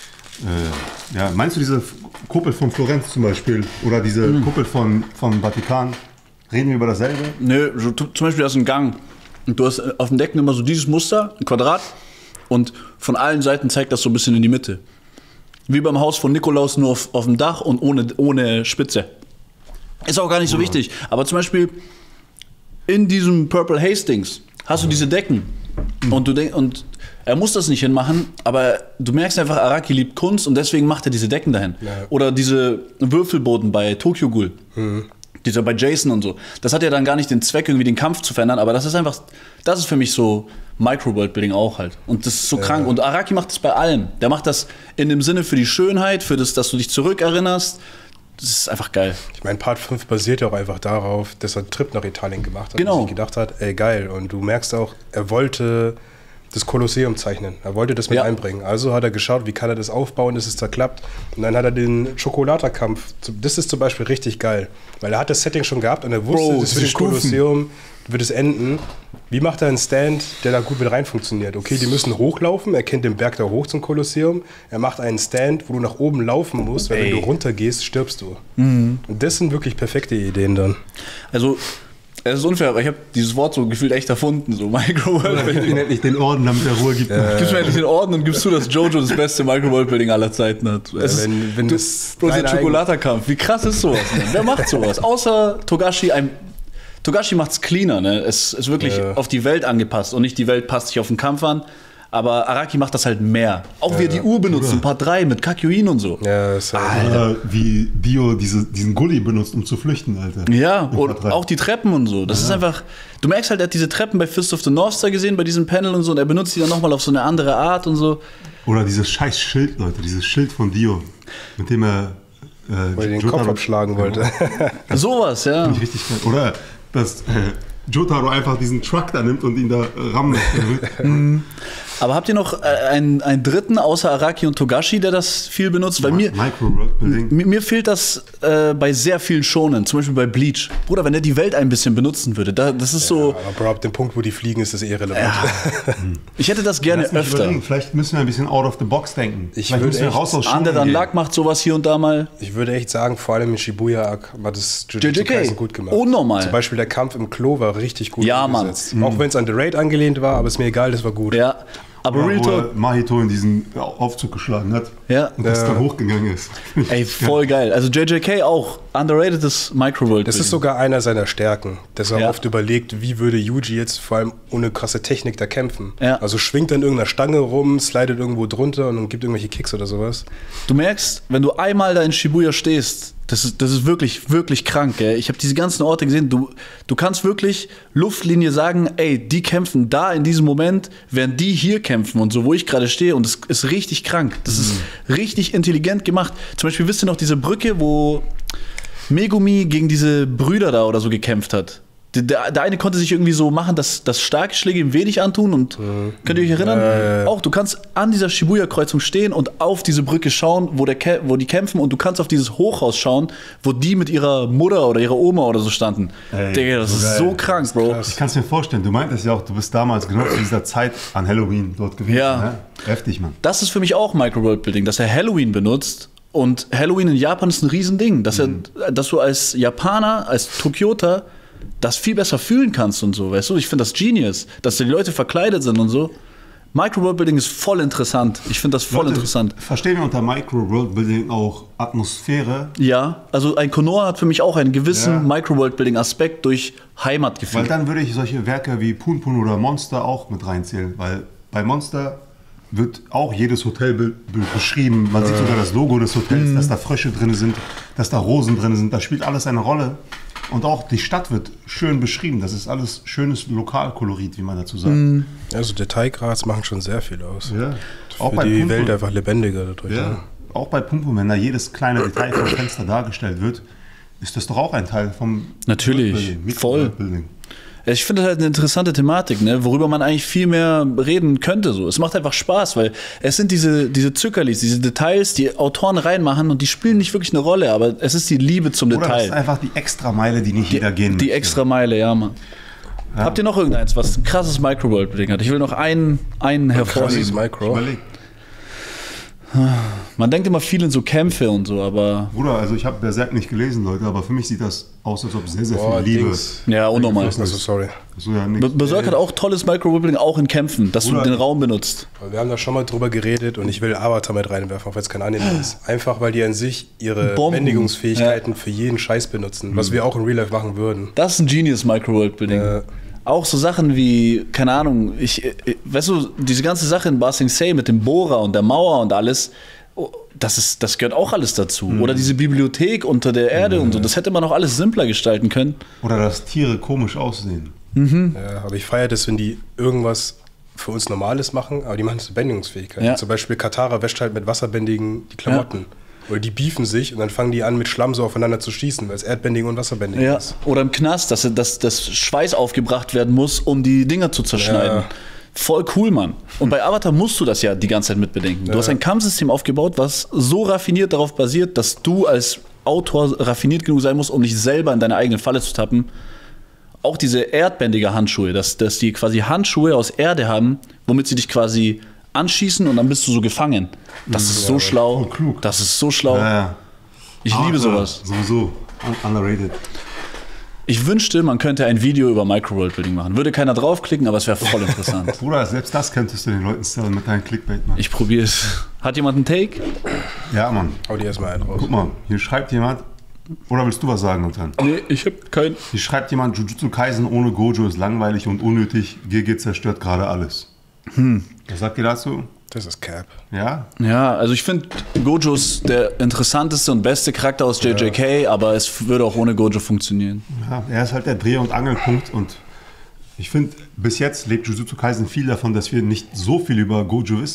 Äh, ja, meinst du diese Kuppel von Florenz zum Beispiel oder diese mhm. Kuppel von, von Vatikan? Reden wir über dasselbe? Nö, so, zum Beispiel hast du einen Gang und du hast auf den Decken immer so dieses Muster, ein Quadrat und von allen Seiten zeigt das so ein bisschen in die Mitte. Wie beim Haus von Nikolaus, nur auf, auf dem Dach und ohne, ohne Spitze. Ist auch gar nicht so ja. wichtig, aber zum Beispiel in diesem Purple Hastings hast du diese Decken mhm. und du denk, und er muss das nicht hinmachen, aber du merkst einfach, Araki liebt Kunst und deswegen macht er diese Decken dahin. Ja. Oder diese Würfelboden bei Tokyo Ghoul. Mhm. Dieser bei Jason und so. Das hat ja dann gar nicht den Zweck, irgendwie den Kampf zu verändern, aber das ist einfach, das ist für mich so Micro-Worldbuilding auch halt. Und das ist so ja. krank. Und Araki macht das bei allem. Der macht das in dem Sinne für die Schönheit, für das, dass du dich zurückerinnerst. Das ist einfach geil. Ich meine, Part fünf basiert ja auch einfach darauf, dass er einen Trip nach Italien gemacht hat. Genau. Und sich gedacht hat, ey geil. Und du merkst auch, er wollte das Kolosseum zeichnen. Er wollte das mit ja. einbringen. Also hat er geschaut, wie kann er das aufbauen, dass es da klappt. Und dann hat er den Schokolata-Kampf. Das ist zum Beispiel richtig geil. Weil er hat das Setting schon gehabt und er wusste, Bro, das wird das Kolosseum, wird es enden. Wie macht er einen Stand, der da gut mit rein funktioniert? Okay, die müssen hochlaufen. Er kennt den Berg da hoch zum Kolosseum. Er macht einen Stand, wo du nach oben laufen musst, weil Ey. wenn du runtergehst, stirbst du. Mhm. Und das sind wirklich perfekte Ideen dann. Also es ist unfair, aber ich habe dieses Wort so gefühlt echt erfunden, so Micro-Worldbuilding. Gib mir endlich den Orden, damit er Ruhe gibt. Äh. Gibst mir endlich den Orden und gibst du, dass Jojo das beste Micro-Worldbuilding aller Zeiten hat. Ja, es wenn, wenn ist bloß der Schokolata-Kampf. Wie krass ist sowas? Man? Wer macht sowas? Außer Togashi, ein Togashi macht's cleaner, ne? Es ist wirklich ja. auf die Welt angepasst und nicht die Welt passt sich auf den Kampf an. Aber Araki macht das halt mehr. Auch ja, wie er die Uhr benutzt, in Part drei mit Kakyoin und so. Ja, ist halt Alter. Wie Dio diese, diesen Gully benutzt, um zu flüchten, Alter. Ja, und auch die Treppen und so. Das ja. ist einfach, du merkst halt, er hat diese Treppen bei Fist of the North Star gesehen, bei diesem Panel und so, und er benutzt die dann nochmal auf so eine andere Art und so. Oder dieses scheiß Schild, Leute, dieses Schild von Dio, mit dem er äh, Weil er den Jotaro- Kopf abschlagen wollte. Sowas, ja. Finde ich richtig geil. Oder dass äh, Jotaro einfach diesen Truck da nimmt und ihn da äh, rammt. Aber habt ihr noch äh, einen, einen dritten außer Araki und Togashi, der das viel benutzt? Weil mir, Micro-World-Building. mir, mir fehlt das äh, bei sehr vielen Shonen, zum Beispiel bei Bleach. Bruder, wenn er die Welt ein bisschen benutzen würde, da, das ist so. Aber Bro, ab dem Punkt, wo die fliegen, ist das eh relevant. Ich hätte das gerne Lass mich öfter. überlegen, vielleicht müssen wir ein bisschen out of the box denken. Ich vielleicht würde müssen wir echt raus aus Under Shonen Than gehen. Luck macht sowas hier und da mal. Ich würde echt sagen, vor allem in Shibuya hat das J J Jujutsu K. Kaisen gut gemacht. Unnormal. Zum Beispiel der Kampf im Klo war richtig gut Ja, Mann. umgesetzt. Auch wenn es an The Raid angelehnt war, aber ist mir egal, das war gut. Ja, aber Oder Real wo Talk. er Mahito in diesen Aufzug geschlagen hat. Ja. Und das Ja. dann hochgegangen ist. Ey, voll geil. Also J J K auch. Underratedes Microworld. Das ist sogar einer seiner Stärken, dass er Ja. oft überlegt, wie würde Yuji jetzt vor allem ohne krasse Technik da kämpfen. Ja. Also schwingt dann irgendeiner Stange rum, slidet irgendwo drunter und gibt irgendwelche Kicks oder sowas. Du merkst, wenn du einmal da in Shibuya stehst, das ist, das ist wirklich, wirklich krank. Gell? Ich habe diese ganzen Orte gesehen. Du, du kannst wirklich Luftlinie sagen, ey, die kämpfen da in diesem Moment, während die hier kämpfen und so, wo ich gerade stehe. Und das ist richtig krank. Das ist richtig intelligent gemacht. Zum Beispiel, wisst ihr noch diese Brücke, wo Megumi gegen diese Brüder da oder so gekämpft hat? Der, der, der eine konnte sich irgendwie so machen, dass, dass starke Schläge ihm wenig antun. Und könnt ihr euch erinnern? Ja, ja, ja. Auch, du kannst an dieser Shibuya-Kreuzung stehen und auf diese Brücke schauen, wo, der, Kä- wo die kämpfen. Und du kannst auf dieses Hochhaus schauen, wo die mit ihrer Mutter oder ihrer Oma oder so standen. Ey, Digga, das so ist geil. so krank, Bro. krass. Ich kann es mir vorstellen, du meintest ja auch, du bist damals genau zu dieser Zeit an Halloween dort gewesen. Ja. Ne? Heftig, Mann. Das ist für mich auch Micro-World-Building, dass er Halloween benutzt. Und Halloween in Japan ist ein Riesending. Dass, er, dass du als Japaner, als Tokioter, das viel besser fühlen kannst und so, weißt du? Ich finde das genius, dass die Leute verkleidet sind und so. Micro-World-Building ist voll interessant. Ich finde das voll Leute, interessant. Verstehen wir unter Micro-World-Building auch Atmosphäre? Ja, also ein Konoha hat für mich auch einen gewissen Ja. Micro-World-Building-Aspekt durch Heimatgefühl. Weil dann würde ich solche Werke wie Punpun oder Monster auch mit reinzählen. Weil bei Monster wird auch jedes Hotel be be beschrieben. Man sieht sogar das Logo des Hotels, dass da Frösche drin sind, dass da Rosen drin sind. Da spielt alles eine Rolle. Und auch die Stadt wird schön beschrieben. Das ist alles schönes Lokalkolorit, wie man dazu sagt. Also Detailgrades machen schon sehr viel aus. Ja. Auch Für bei die Punpun. Welt einfach lebendiger dadurch. Ja. Ne? Auch bei Punpun, wenn da jedes kleine Detail vom Fenster dargestellt wird, ist das doch auch ein Teil vom Natürlich, Worldbuilding, voll. Micro-Worldbuilding. Ich finde das halt eine interessante Thematik, ne? Worüber man eigentlich viel mehr reden könnte. So. Es macht einfach Spaß, weil es sind diese, diese Zuckerlis, diese Details, die Autoren reinmachen und die spielen nicht wirklich eine Rolle, aber es ist die Liebe zum Oder das ist Detail. einfach die Extrameile, die nicht jeder gehen Die möchte. extra Meile, ja, Mann. Habt ihr noch irgendeins, was ein krasses Micro-World-Building hat? Ich will noch einen, einen Krasses hervorheben. Micro. Überleg. Man denkt immer viel in so Kämpfe und so, aber Bruder, also ich habe Berserk nicht gelesen, Leute, aber für mich sieht das aus, als ob sehr, sehr Boah, viel Liebe. Dings. ja, unnormal. eingeflossen Also ist. sorry. So, ja, nix. Be- Berserk hat auch tolles Micro-World-Building, auch in Kämpfen, dass Bruder, du den Raum benutzt. Wir haben da schon mal drüber geredet und ich will Avatar mit reinwerfen, auch wenn es kein Anime ist. Einfach weil die an sich ihre Bomben. Bändigungsfähigkeiten für jeden Scheiß benutzen, was wir auch in Real Life machen würden. Das ist ein Genius Micro-World-Building. Äh. Auch so Sachen wie, keine Ahnung, ich, ich, weißt du, diese ganze Sache in Ba Sing Se mit dem Bohrer und der Mauer und alles, oh, das, ist, das gehört auch alles dazu. Mhm. Oder diese Bibliothek unter der Erde und so, das hätte man auch alles simpler gestalten können. Oder dass Tiere komisch aussehen. Ja, aber ich feiere das, wenn die irgendwas für uns Normales machen, aber die machen es mit Bändigungsfähigkeit. Ja. Zum Beispiel Katara wäscht halt mit Wasserbändigen die Klamotten. Oder die beefen sich und dann fangen die an, mit Schlamm so aufeinander zu schießen, weil es erdbändig und wasserbändig Ja. ist. Oder im Knast, dass, dass, dass Schweiß aufgebracht werden muss, um die Dinger zu zerschneiden. Ja. Voll cool, Mann. Und bei Avatar musst du das ja die ganze Zeit mitbedenken. Du Ja. hast ein Kampfsystem aufgebaut, was so raffiniert darauf basiert, dass du als Autor raffiniert genug sein musst, um nicht selber in deine eigene Falle zu tappen. Auch diese erdbändige Handschuhe, dass, dass die quasi Handschuhe aus Erde haben, womit sie dich quasi anschießen und dann bist du so gefangen. Das ist so schlau. voll klug. Das ist so schlau. Ja, ja. Ich Art, liebe sowas. Sowieso. Un underrated. Ich wünschte, man könnte ein Video über Micro-World-Building machen. Würde keiner draufklicken, aber es wäre voll interessant. Bruder, selbst das könntest du den Leuten stellen mit deinem Clickbait, Mann. Ich probiere es. Hat jemand einen Take? Ja, Mann. Hau die erstmal einen raus. Guck mal, hier schreibt jemand. Oder willst du was sagen, Nathan? Nee, ich habe keinen. Hier schreibt jemand, Jujutsu Kaisen ohne Gojo ist langweilig und unnötig. G G zerstört gerade alles. Hm. Was sagt ihr dazu? Das ist Cap. Ja? Ja, also ich finde, Gojo ist der interessanteste und beste Charakter aus J J K, aber es würde auch ohne Gojo funktionieren. Ja, er ist halt der Dreh- und Angelpunkt und ich finde, bis jetzt lebt Jujutsu Kaisen viel davon, dass wir nicht so viel über Gojo wissen.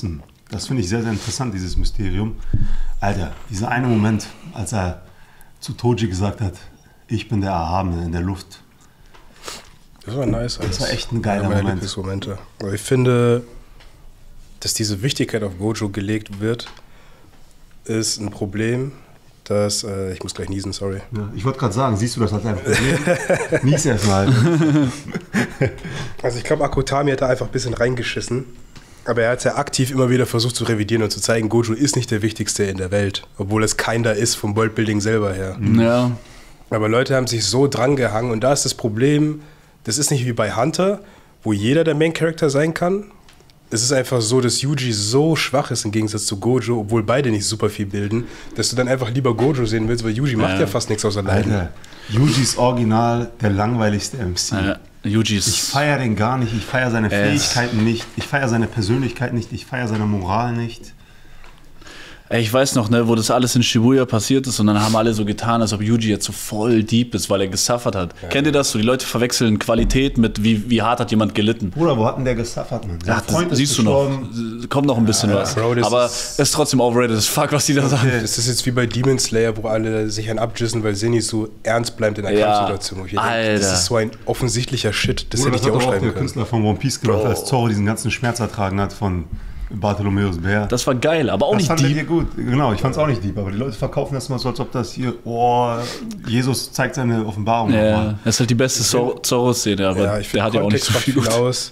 Das finde ich sehr, sehr interessant, dieses Mysterium. Alter, dieser eine Moment, als er zu Toji gesagt hat, ich bin der Erhabene in der Luft. Das war nice. Das war echt ein geiler Einer meiner Moment. Lieblingsmomente. Aber ich finde, dass diese Wichtigkeit auf Gojo gelegt wird, ist ein Problem, dass, äh, ich muss gleich niesen, sorry. Ja, ich wollte gerade sagen, siehst du das als ein Problem? Nies erst mal. Also ich glaube, Akutami hat da einfach ein bisschen reingeschissen. Aber er hat es ja aktiv immer wieder versucht zu revidieren und zu zeigen, Gojo ist nicht der Wichtigste in der Welt. Obwohl es keiner ist vom Worldbuilding selber her. Ja. Aber Leute haben sich so dran gehangen und da ist das Problem, das ist nicht wie bei Hunter, wo jeder der Main Character sein kann. Es ist einfach so, dass Yuji so schwach ist im Gegensatz zu Gojo, obwohl beide nicht super viel bilden, dass du dann einfach lieber Gojo sehen willst, weil Yuji macht Ja. ja fast nichts außer Leiden. Alter, Yuji ist original der langweiligste M C. Ja, Yuji ist. Ich feiere den gar nicht, ich feiere seine Er ist- Fähigkeiten nicht, ich feiere seine Persönlichkeit nicht, ich feiere seine Moral nicht. Ey, ich weiß noch, ne, wo das alles in Shibuya passiert ist und dann haben alle so getan, als ob Yuji jetzt so voll deep ist, weil er gesuffert hat. Ja. Kennt ihr das? So, die Leute verwechseln Qualität mit, wie, wie hart hat jemand gelitten. Bruder, wo hat denn der gesuffert, Mann? Sein Ach, Freund das ist siehst du noch. gestorben. Kommt noch ein bisschen was. Bro, das Aber ist- es ist trotzdem overrated as fuck, was die da sagen. Das ist jetzt wie bei Demon Slayer, wo alle sich einen abjissen, weil Zenny so ernst bleibt in der Ja, Kampfsituation. Wo ich mir denke, Alter. das ist so ein offensichtlicher Shit, das Bruder, hätte ich das dir hat doch auch aufschreiben der können. Künstler von One Piece gemacht, als Zoro diesen ganzen Schmerz ertragen hat von Bartholomäus Bär. Das war geil, aber auch Das nicht fand ihr deep. gut. Genau, ich fand's auch nicht deep, aber die Leute verkaufen das mal so, als ob das hier, oh, Jesus zeigt seine Offenbarung Ja, nochmal. das ist halt die beste Zor- Zorro-Szene, aber Ja, ich der finde, hat ja auch nicht Kontext so viel macht viel gut. aus.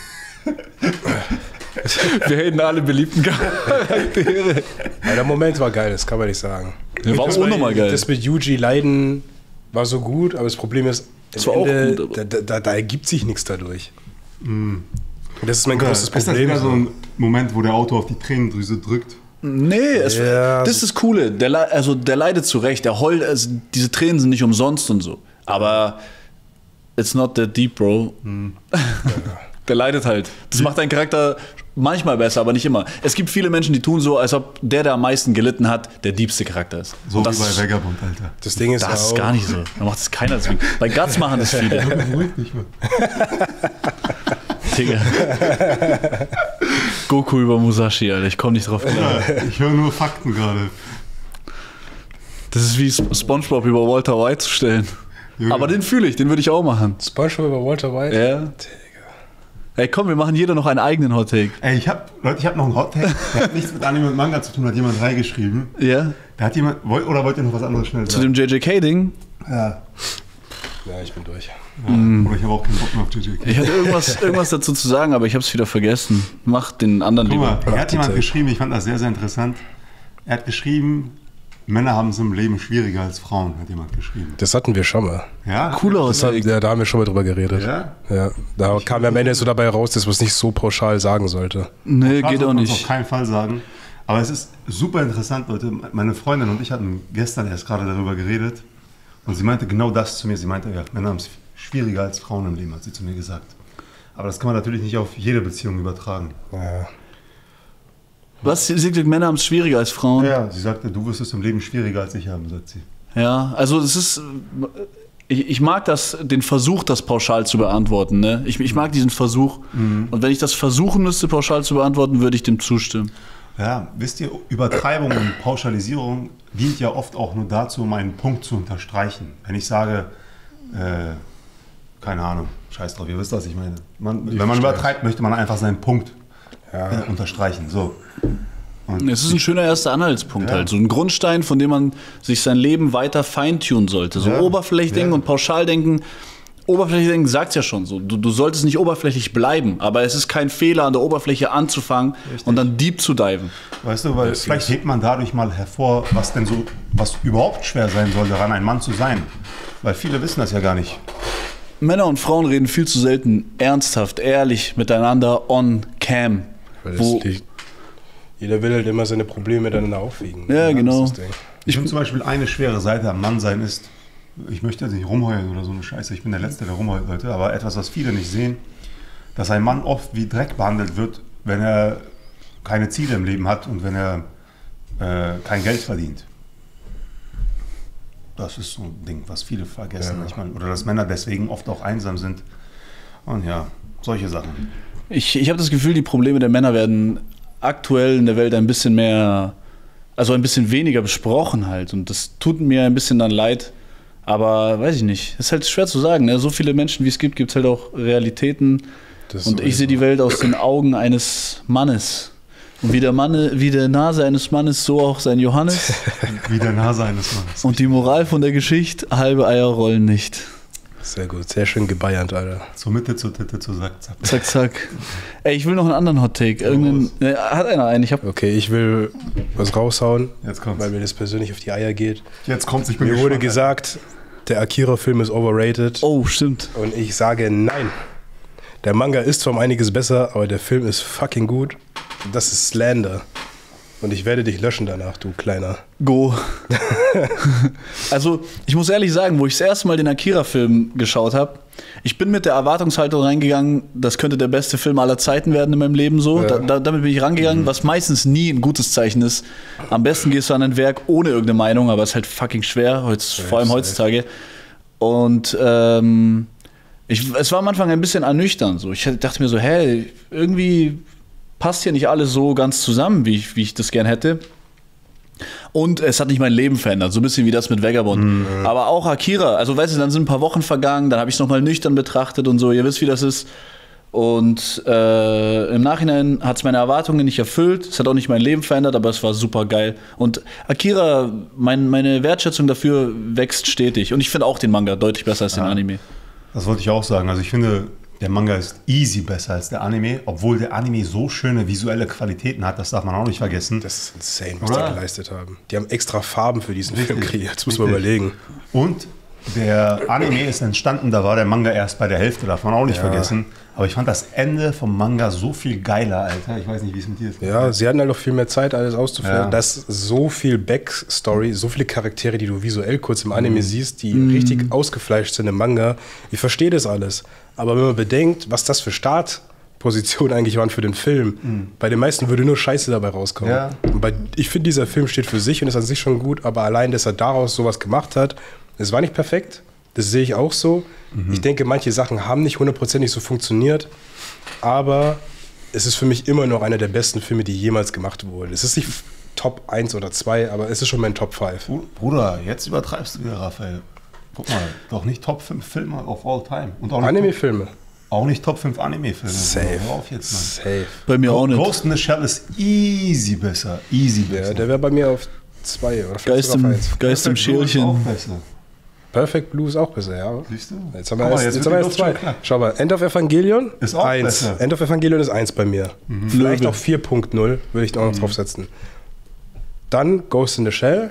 Wir hätten alle beliebten Charaktere. Ja, der Moment war geil, das kann man nicht sagen. Der war Das auch bei- nochmal geil. Das mit Yuji Leiden war so gut, aber das Problem ist, Das am war auch Ende, gut, aber- da, da, da ergibt sich nichts dadurch. Und das ist mein Ja, großes ist das Problem. wieder so ein Moment, wo der Autor auf die Tränendrüse drückt? Nee, es, Ja, das ist das Coole. Der, le- also der leidet zu Recht. Der heult, also diese Tränen sind nicht umsonst und so. Aber it's not that deep, bro. Der leidet halt. Das macht deinen Charakter manchmal besser, aber nicht immer. Es gibt viele Menschen, die tun so, als ob der, der am meisten gelitten hat, der diebste Charakter ist. So Und wie das, bei Vagabond, Alter. Das Ding ist das ja ist auch, gar nicht so. Da macht es keiner deswegen. Bei Guts machen das viele. Ruhig nicht mehr. Digga. Goku über Musashi, Alter. Ich komm nicht drauf klar. Ich höre nur Fakten gerade. Das ist wie Sp- SpongeBob über Walter White zu stellen. Junge. Aber den fühle ich, den würde ich auch machen. SpongeBob über Walter White. Ja. Ey, komm, wir machen jeder noch einen eigenen Hot Take. Ey, ich hab, Leute, ich habe noch einen Hot Take. Der hat nichts mit Anime und Manga zu tun, hat jemand reingeschrieben. Ja. Da hat jemand, wollt- oder wollt ihr noch was anderes schnell Zu sagen? dem J J K-Ding. Ja. Ja, ich bin durch. Ja. Oder ich habe auch keinen Bock mehr auf J J K. Ich hatte irgendwas, irgendwas dazu zu sagen, aber ich habe es wieder vergessen. Mach den anderen Guck mal, lieber. er hat jemand Take. geschrieben, ich fand das sehr, sehr interessant. Er hat geschrieben, Männer haben es im Leben schwieriger als Frauen, hat jemand geschrieben. Das hatten wir schon mal. Ja? Cooler Hot Das hat, Take. ja, da haben wir schon mal drüber geredet. Ja? Ja, da kam ja am Ende so dabei raus, dass man es nicht so pauschal sagen sollte. Nee, Das geht sollte auch man auf nicht. keinen Fall sagen. Aber es ist super interessant, Leute. Meine Freundin und ich hatten gestern erst gerade darüber geredet. Und sie meinte genau das zu mir. Sie meinte, ja, Männer haben es schwieriger als Frauen im Leben, hat sie zu mir gesagt. Aber das kann man natürlich nicht auf jede Beziehung übertragen. Ja. Was? Sie sagt, Männer haben es schwieriger als Frauen? Ja, sie sagte, du wirst es im Leben schwieriger als ich haben, sagt sie. Ja, also es ist. Ich, ich mag das, den Versuch, das pauschal zu beantworten. Ne? Ich, ich mag diesen Versuch. Und wenn ich das versuchen müsste, pauschal zu beantworten, würde ich dem zustimmen. Ja, wisst ihr, Übertreibung und Pauschalisierung dient ja oft auch nur dazu, um einen Punkt zu unterstreichen. Wenn ich sage, äh, keine Ahnung, scheiß drauf, ihr wisst, was ich meine. Man, wenn man verstehe übertreibt, möchte man einfach seinen Punkt Ja. äh, unterstreichen. So. Und Es ist ein schöner erster Anhaltspunkt Ja. halt. So ein Grundstein, von dem man sich sein Leben weiter feintunen sollte. So Ja. Oberflächdenken Ja. und Pauschaldenken. Oberflächdenken sagt es ja schon so. Du, du solltest nicht oberflächlich bleiben, aber es ist kein Fehler, an der Oberfläche anzufangen und dann deep zu diven. weißt du, weil Das vielleicht ist- hebt man dadurch mal hervor, was denn so, was überhaupt schwer sein soll, daran ein Mann zu sein. Weil viele wissen das ja gar nicht. Männer und Frauen reden viel zu selten ernsthaft, ehrlich miteinander on cam. Weil das Wo, liegt, jeder will halt immer seine Probleme miteinander aufwiegen. Ja, genau. Das ist das Ding. Ich finde zum Beispiel, eine schwere Seite am Mannsein ist, ich möchte jetzt nicht rumheulen oder so eine Scheiße, ich bin der Letzte, der rumheult, Leute, aber etwas, was viele nicht sehen, dass ein Mann oft wie Dreck behandelt wird, wenn er keine Ziele im Leben hat und wenn er äh, kein Geld verdient. Das ist so ein Ding, was viele vergessen Ja. manchmal. Oder dass Männer deswegen oft auch einsam sind. Und ja, solche Sachen. ich ich habe das Gefühl, die Probleme der Männer werden aktuell in der Welt ein bisschen mehr, also ein bisschen weniger besprochen halt. Und das tut mir ein bisschen dann leid. Aber weiß ich nicht. Ist halt schwer zu sagen. Ne? So viele Menschen, wie es gibt, gibt es halt auch Realitäten. Das Und ich sehe die Welt aus den Augen eines Mannes. Und wie der, Mann, wie der Nase eines Mannes, so auch sein Johannes. Wie der Nase eines Mannes. Und die Moral von der Geschichte, halbe Eier rollen nicht. Sehr gut, sehr schön gebayernt, Alter. Zur Mitte, zur Titte, zur Zack, zack. Zack, zack. Ey, ich will noch einen anderen Hot-Take. Irgendeinen, ne, hat einer einen? Ich hab, Okay, ich will was raushauen, Jetzt kommt's. weil mir das persönlich auf die Eier geht. Jetzt kommt's, ich bin Mir wurde gespannt. gesagt, der Akira-Film ist overrated. oh, stimmt. Und ich sage nein. Der Manga ist zwar um einiges besser, aber der Film ist fucking gut. Das ist Slander. Und ich werde dich löschen danach, du Kleiner. Go. Also, ich muss ehrlich sagen, wo ich das erste Mal den Akira-Film geschaut habe, ich bin mit der Erwartungshaltung reingegangen, das könnte der beste Film aller Zeiten werden in meinem Leben so. Ja. Da, da, damit bin ich rangegangen, mhm. was meistens nie ein gutes Zeichen ist. Am besten gehst du an ein Werk ohne irgendeine Meinung, aber es ist halt fucking schwer, heutz, Ja, vor allem heutzutage. Und ähm, ich, es war am Anfang ein bisschen ernüchternd. So. Ich dachte mir so, hä, irgendwie passt hier nicht alles so ganz zusammen, wie ich, wie ich das gern hätte. Und es hat nicht mein Leben verändert, so ein bisschen wie das mit Vagabond. Mhm. Aber auch Akira, also weißt du, dann sind ein paar Wochen vergangen, dann habe ich es nochmal nüchtern betrachtet und so, ihr wisst, wie das ist. Und äh, im Nachhinein hat es meine Erwartungen nicht erfüllt, es hat auch nicht mein Leben verändert, aber es war super geil. Und Akira, mein, meine Wertschätzung dafür wächst stetig. Und ich finde auch den Manga deutlich besser als Ja. den Anime. Das wollte ich auch sagen. Also ich finde, der Manga ist easy besser als der Anime, obwohl der Anime so schöne visuelle Qualitäten hat, das darf man auch nicht vergessen. Das ist insane, was Oder? die geleistet haben. Die haben extra Farben für diesen Richtig, Film kreiert, das muss man richtig. überlegen. Und der Anime ist entstanden, da war der Manga erst bei der Hälfte, darf man auch nicht Ja. vergessen. Aber ich fand das Ende vom Manga so viel geiler, Alter. Ich weiß nicht, wie es mit dir ist. Ja, sie hatten halt noch viel mehr Zeit, alles auszuführen. Ja. Das ist so viel Backstory, so viele Charaktere, die du visuell kurz im Anime Mhm. siehst, die richtig ausgefleischt sind im Manga. Ich verstehe das alles. Aber wenn man bedenkt, was das für Startpositionen eigentlich waren für den Film, Mhm. bei den meisten würde nur Scheiße dabei rauskommen. Ja. Und bei, ich finde, dieser Film steht für sich und ist an sich schon gut, aber allein, dass er daraus sowas gemacht hat, es war nicht perfekt. Das sehe ich auch so. Mhm. Ich denke, manche Sachen haben nicht hundertprozentig so funktioniert, aber es ist für mich immer noch einer der besten Filme, die jemals gemacht wurden. Es ist nicht Top eins oder zwei, aber es ist schon mein Top fünf. Bruder, jetzt übertreibst du wieder, Raphael. Guck mal, doch nicht Top fünf Filme of all time. Und auch nicht, Anime-Filme. auch nicht Top fünf Anime-Filme. Safe. Hör auf jetzt, Mann. Safe. Bei mir auch nicht. Ghost in the Shell ist easy besser. Easy Ja, besser. der wäre bei mir auf zwei oder vielleicht Geist sogar im, auf eins. Geist im Perfect Blue ist Schälchen. auch besser. Perfect Blue ist auch besser, ja. Siehst du? Jetzt haben wir Guck mal, erst, jetzt wird haben wir die erst Luft zwei. schon knapp. Schau mal, End of Evangelion Ist auch eins. besser. End of Evangelion ist eins bei mir. Vielleicht Löwe. auch vier Punkt null würde ich da auch noch draufsetzen. Dann Ghost in the Shell.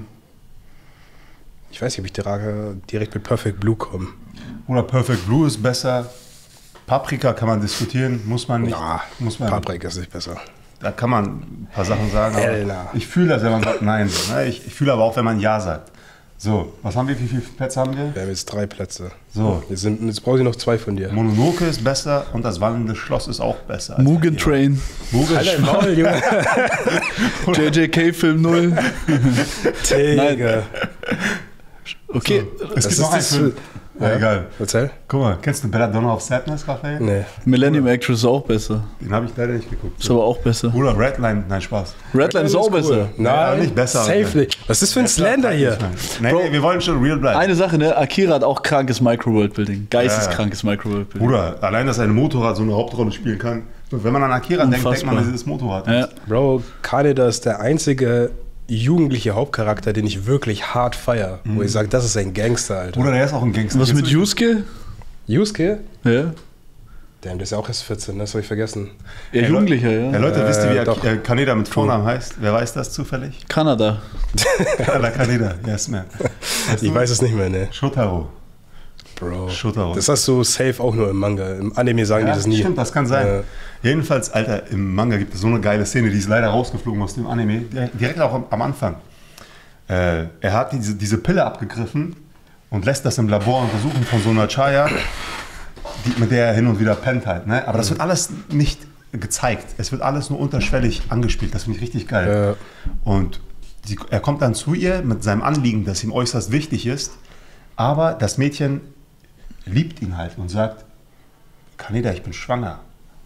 Ich weiß nicht, ob ich direkt direkt mit Perfect Blue komme. Oder Perfect Blue ist besser. Paprika kann man diskutieren, muss man nicht. Ja, muss man, Paprika ist nicht besser. Da kann man ein paar Sachen sagen. Aber Helena. ich fühle das, wenn man sagt Nein. So, ne? Ich, ich fühle aber auch, wenn man Ja sagt. So, was haben wir? Wie viele Plätze haben wir? Wir haben jetzt drei Plätze. So. Jetzt, sind, jetzt brauche ich noch zwei von dir. Mononoke ist besser und das wandelnde Schloss ist auch besser. als Mugen der Train. Mugen Alter, im Maul, Junge. J J K-Film null. Digga. Okay. Es Das gibt noch einen ist Film. Ja, egal. Erzähl? Guck mal, kennst du Belladonna of Sadness, Raphael? Nee. Millennium Actress ist auch besser. Den habe ich leider nicht geguckt. Ist aber auch besser. Oder Redline, nein, Spaß. Redline ist auch besser. Nein, Ja, nicht besser. Safe nicht. Was ist das für ein Slender hier? Nee, Bro. nee, wir wollen schon real bleiben. Eine Sache, ne? Akira hat auch krankes Micro-World-Building. Geisteskrankes Ja. Micro-World-Building. Bruder, allein, dass ein Motorrad so eine Hauptrolle spielen kann. Wenn man an Akira denkt, denkt Unfassbar. man, das ist das Motorrad. Ja. Bro, Kaneda ist der einzige jugendliche Hauptcharakter, den ich wirklich hart feier. Wo ich sage, das ist ein Gangster, Alter. Bruder, der ist auch ein Gangster. Was Kennst mit du- Yusuke? Yusuke? Ja. Damn, der ist ja auch erst vierzehn, das habe ich vergessen. Ja, Ey, Jugendlicher, ja. Ja, Leute, wisst ihr, wie Äh, Ak- doch. äh, Kaneda mit Vornamen heißt? Wer weiß das zufällig? Kanada. Kaneda, Kaneda, yes, man. Weißt Ich du? weiß es nicht mehr, ne? Shotaro. Bro. Shotaro. Das hast du safe auch nur im Manga. Im Anime sagen die das nie. Stimmt, das kann sein. Äh, Jedenfalls, Alter, im Manga gibt es so eine geile Szene, die ist leider rausgeflogen aus dem Anime, direkt auch am, am Anfang. Äh, er hat diese, diese Pille abgegriffen und lässt das im Labor untersuchen von so einer Chaya, die, mit der er hin und wieder pennt halt. Ne? Aber das wird alles nicht gezeigt. Es wird alles nur unterschwellig angespielt. Das finde ich richtig geil. äh, Und sie, er kommt dann zu ihr mit seinem Anliegen, das ihm äußerst wichtig ist. Aber das Mädchen liebt ihn halt und sagt, Kaneda, ich bin schwanger.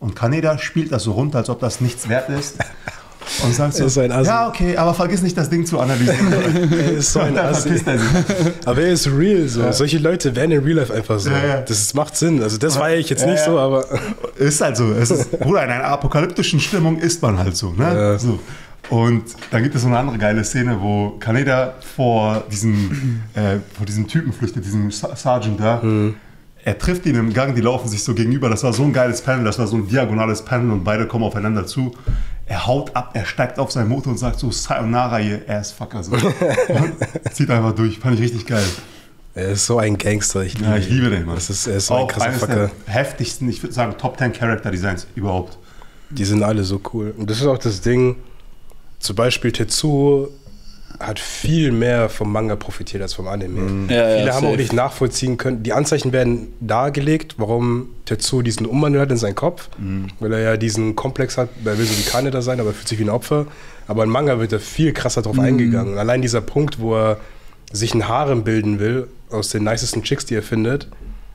Und Kaneda spielt das so runter, als ob das nichts wert ist. Und sagt so, ist ein Assi. ja, okay, aber vergiss nicht, das Ding zu analysieren. Er ist so ein Assi. Er sich. Aber er ist real so. Ja. Solche Leute werden in Real Life einfach so. Ja, ja. Das macht Sinn. Also das war ich jetzt nicht Ja, so, ja. aber... Ist halt so. Es ist, Bruder, in einer apokalyptischen Stimmung ist man halt so. Ne? Ja. so. Und dann gibt es so eine andere geile Szene, wo Kaneda vor diesem, äh, vor diesem Typen flüchtet, diesem Sergeant da. Mhm. Er trifft ihn im Gang, die laufen sich so gegenüber. Das war so ein geiles Panel, das war so ein diagonales Panel und beide kommen aufeinander zu. Er haut ab, er steigt auf seinen Motor und sagt so, Sayonara, ihr Assfucker. So. Zieht einfach durch, fand ich richtig geil. Er ist so ein Gangster. Ich liebe, ja, ich liebe den, Mann. Das ist, er ist so auch ein krasser eines Fucker. der heftigsten, ich würde sagen, Top zehn Character Designs überhaupt. Die sind alle so cool. Und das ist auch das Ding, zum Beispiel Tetsuo hat viel mehr vom Manga profitiert als vom Anime. Mhm. Ja, Viele ja, haben safe. auch nicht nachvollziehen können. Die Anzeichen werden dargelegt, warum Tetsuo diesen Umwandel hat in seinen Kopf. Mhm. Weil er ja diesen Komplex hat, er will so wie Kaneda sein, aber er fühlt sich wie ein Opfer. Aber im Manga wird er viel krasser drauf mhm. eingegangen. Allein dieser Punkt, wo er sich ein Harem bilden will, aus den nicesten Chicks, die er findet,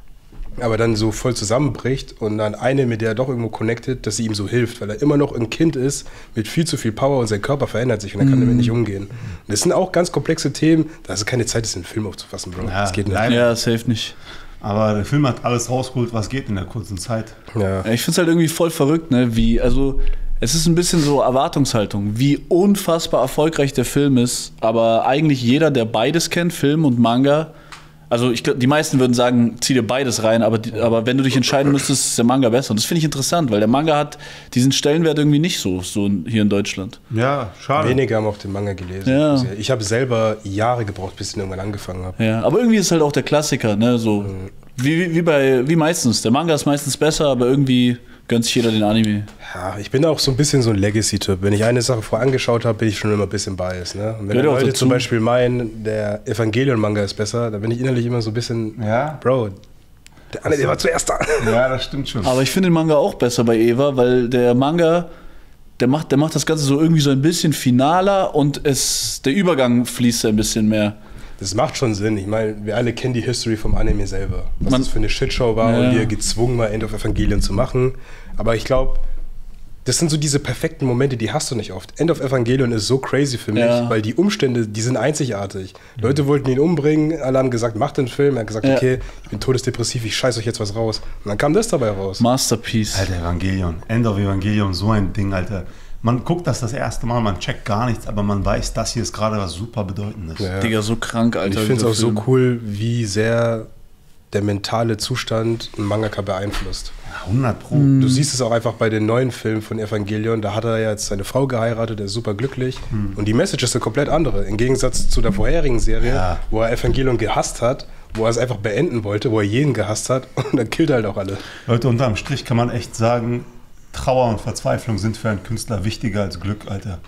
aber dann so voll zusammenbricht und dann eine, mit der er doch irgendwo connected, dass sie ihm so hilft, weil er immer noch ein Kind ist mit viel zu viel Power und sein Körper verändert sich und er kann Mm. damit nicht umgehen. Und das sind auch ganz komplexe Themen, da ist keine Zeit, das in einen Film aufzufassen, Bro. Ja, das geht nicht. leider. Ja, safe nicht. Aber der Film hat alles rausgeholt, was geht in der kurzen Zeit. Ja. Ja, ich finde es halt irgendwie voll verrückt, ne? Wie, also, es ist ein bisschen so Erwartungshaltung, wie unfassbar erfolgreich der Film ist, aber eigentlich jeder, der beides kennt, Film und Manga, also ich glaube, die meisten würden sagen, zieh dir beides rein, aber, die, aber wenn du dich entscheiden müsstest, ist der Manga besser. Und das finde ich interessant, weil der Manga hat diesen Stellenwert irgendwie nicht so, so hier in Deutschland. Ja, schade. Wenige haben auch den Manga gelesen. Ja. Ich habe selber Jahre gebraucht, bis ich ihn irgendwann angefangen habe. Ja, aber irgendwie ist halt auch der Klassiker, ne? So, wie, wie, wie, bei, wie meistens. Der Manga ist meistens besser, aber irgendwie gönnt sich jeder den Anime. Ja, ich bin auch so ein bisschen so ein Legacy-Typ. Wenn ich eine Sache vorher angeschaut habe, bin ich schon immer ein bisschen biased. Ne? Und wenn Gehört auch Leute dazu. zum Beispiel meinen, der Evangelion-Manga ist besser, dann bin ich innerlich immer so ein bisschen, Ja. Bro, der andere, der war zuerst da. Ja, das stimmt schon. Aber ich finde den Manga auch besser bei Eva, weil der Manga, der macht, der macht das Ganze so irgendwie so ein bisschen finaler und es, der Übergang fließt ein bisschen mehr. Das macht schon Sinn. Ich meine, wir alle kennen die History vom Anime selber. Was Man- das für eine Shitshow war Ja. und wie er gezwungen war, End of Evangelion zu machen. Aber ich glaube, das sind so diese perfekten Momente, die hast du nicht oft. End of Evangelion ist so crazy für mich, Ja. weil die Umstände, die sind einzigartig. Leute wollten ihn umbringen, alle haben gesagt, mach den Film. Er hat gesagt, Ja. okay, ich bin todesdepressiv, ich scheiß euch jetzt was raus. Und dann kam das dabei raus. Masterpiece. Alter, Evangelion. End of Evangelion, so ein Ding, Alter. Man guckt das das erste Mal, man checkt gar nichts, aber man weiß, das hier ist gerade was super Bedeutendes. Ja. Digga, so krank, Und Alter. ich finde es dieser auch so Film. cool, wie sehr der mentale Zustand einen Mangaka beeinflusst. hundert Pro. Mhm. Du siehst es auch einfach bei den neuen Filmen von Evangelion. Da hat er ja jetzt seine Frau geheiratet, der ist super glücklich. Und die Message ist eine komplett andere. Im Gegensatz zu der vorherigen Serie, Ja. wo er Evangelion gehasst hat, wo er es einfach beenden wollte, wo er jeden gehasst hat. Und dann killt er halt auch alle. Leute, unterm Strich kann man echt sagen, Trauer und Verzweiflung sind für einen Künstler wichtiger als Glück, Alter.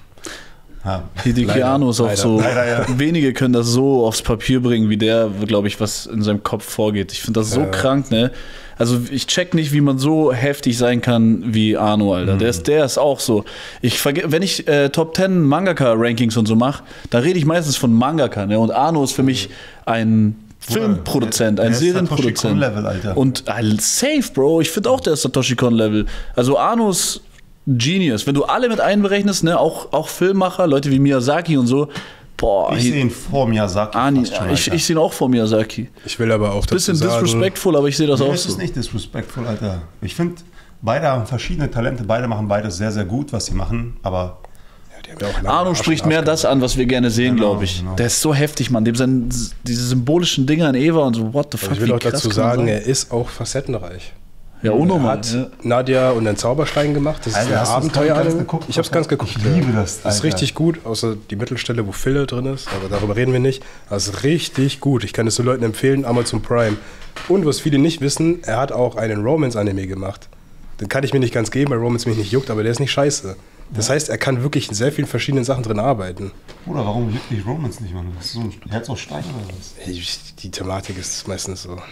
Ja. Hideki Leider, Anno ist auch leider. so. Leider, ja. Wenige können das so aufs Papier bringen, wie der, glaube ich, was in seinem Kopf vorgeht. Ich finde das so Ja. krank, ne? Also ich check nicht, wie man so heftig sein kann wie Anno, Alter. Mhm. Der, ist, der ist auch so. Ich verge wenn ich äh, Top zehn Mangaka-Rankings und so mache, da rede ich meistens von Mangaka, ne? Und Anno ist für mich ein Filmproduzent, der ein ist Satoshi Serienproduzent. Kon-Level, Alter. Und äh, safe, Bro. Ich finde auch, der ist Satoshi Kon-Level. Also Arnos Genius. Wenn du alle mit einberechnest, ne, auch, auch Filmmacher, Leute wie Miyazaki und so, boah, Ich hier- sehe ihn vor Miyazaki. Ani, fast schon, ich, Alter. ich sehe ihn auch vor Miyazaki. Ich will aber auch dazu Bisschen sagen, disrespectful, aber ich sehe das Nee, auch das so. ist nicht disrespectful, Alter. Ich finde, beide haben verschiedene Talente, beide machen beides sehr, sehr gut, was sie machen, aber ja, die haben ja auch lange Arno Arsch spricht und mehr Arsch das an, was wir gerne sehen, Genau, glaube ich. genau. Der ist so heftig, Mann. Dem sein, diese symbolischen Dinger an Eva und so, what the fuck, Ich will wie auch krass dazu kann man sagen, sein? er ist auch facettenreich. Ja, Er unnormal. hat Ja. Nadia und den Zauberstein gemacht. Das ist Alter, ein hast du das Abenteuer. ganz geguckt? Ich habe es ganz geguckt. Ich liebe das, Das ist Alter. richtig gut, außer die Mittelstelle, wo Filler drin ist. Aber darüber reden wir nicht. Das ist richtig gut. Ich kann es so Leuten empfehlen, Amazon Prime. Und was viele nicht wissen, er hat auch einen Romance-Anime gemacht. Den kann ich mir nicht ganz geben, weil Romance mich nicht juckt, aber der ist nicht scheiße. Das heißt, er kann wirklich in sehr vielen verschiedenen Sachen drin arbeiten. Bruder, warum juckt dich Romance nicht, Mann? Das ist so ein Herz aus Stein oder was? Die Thematik ist meistens so.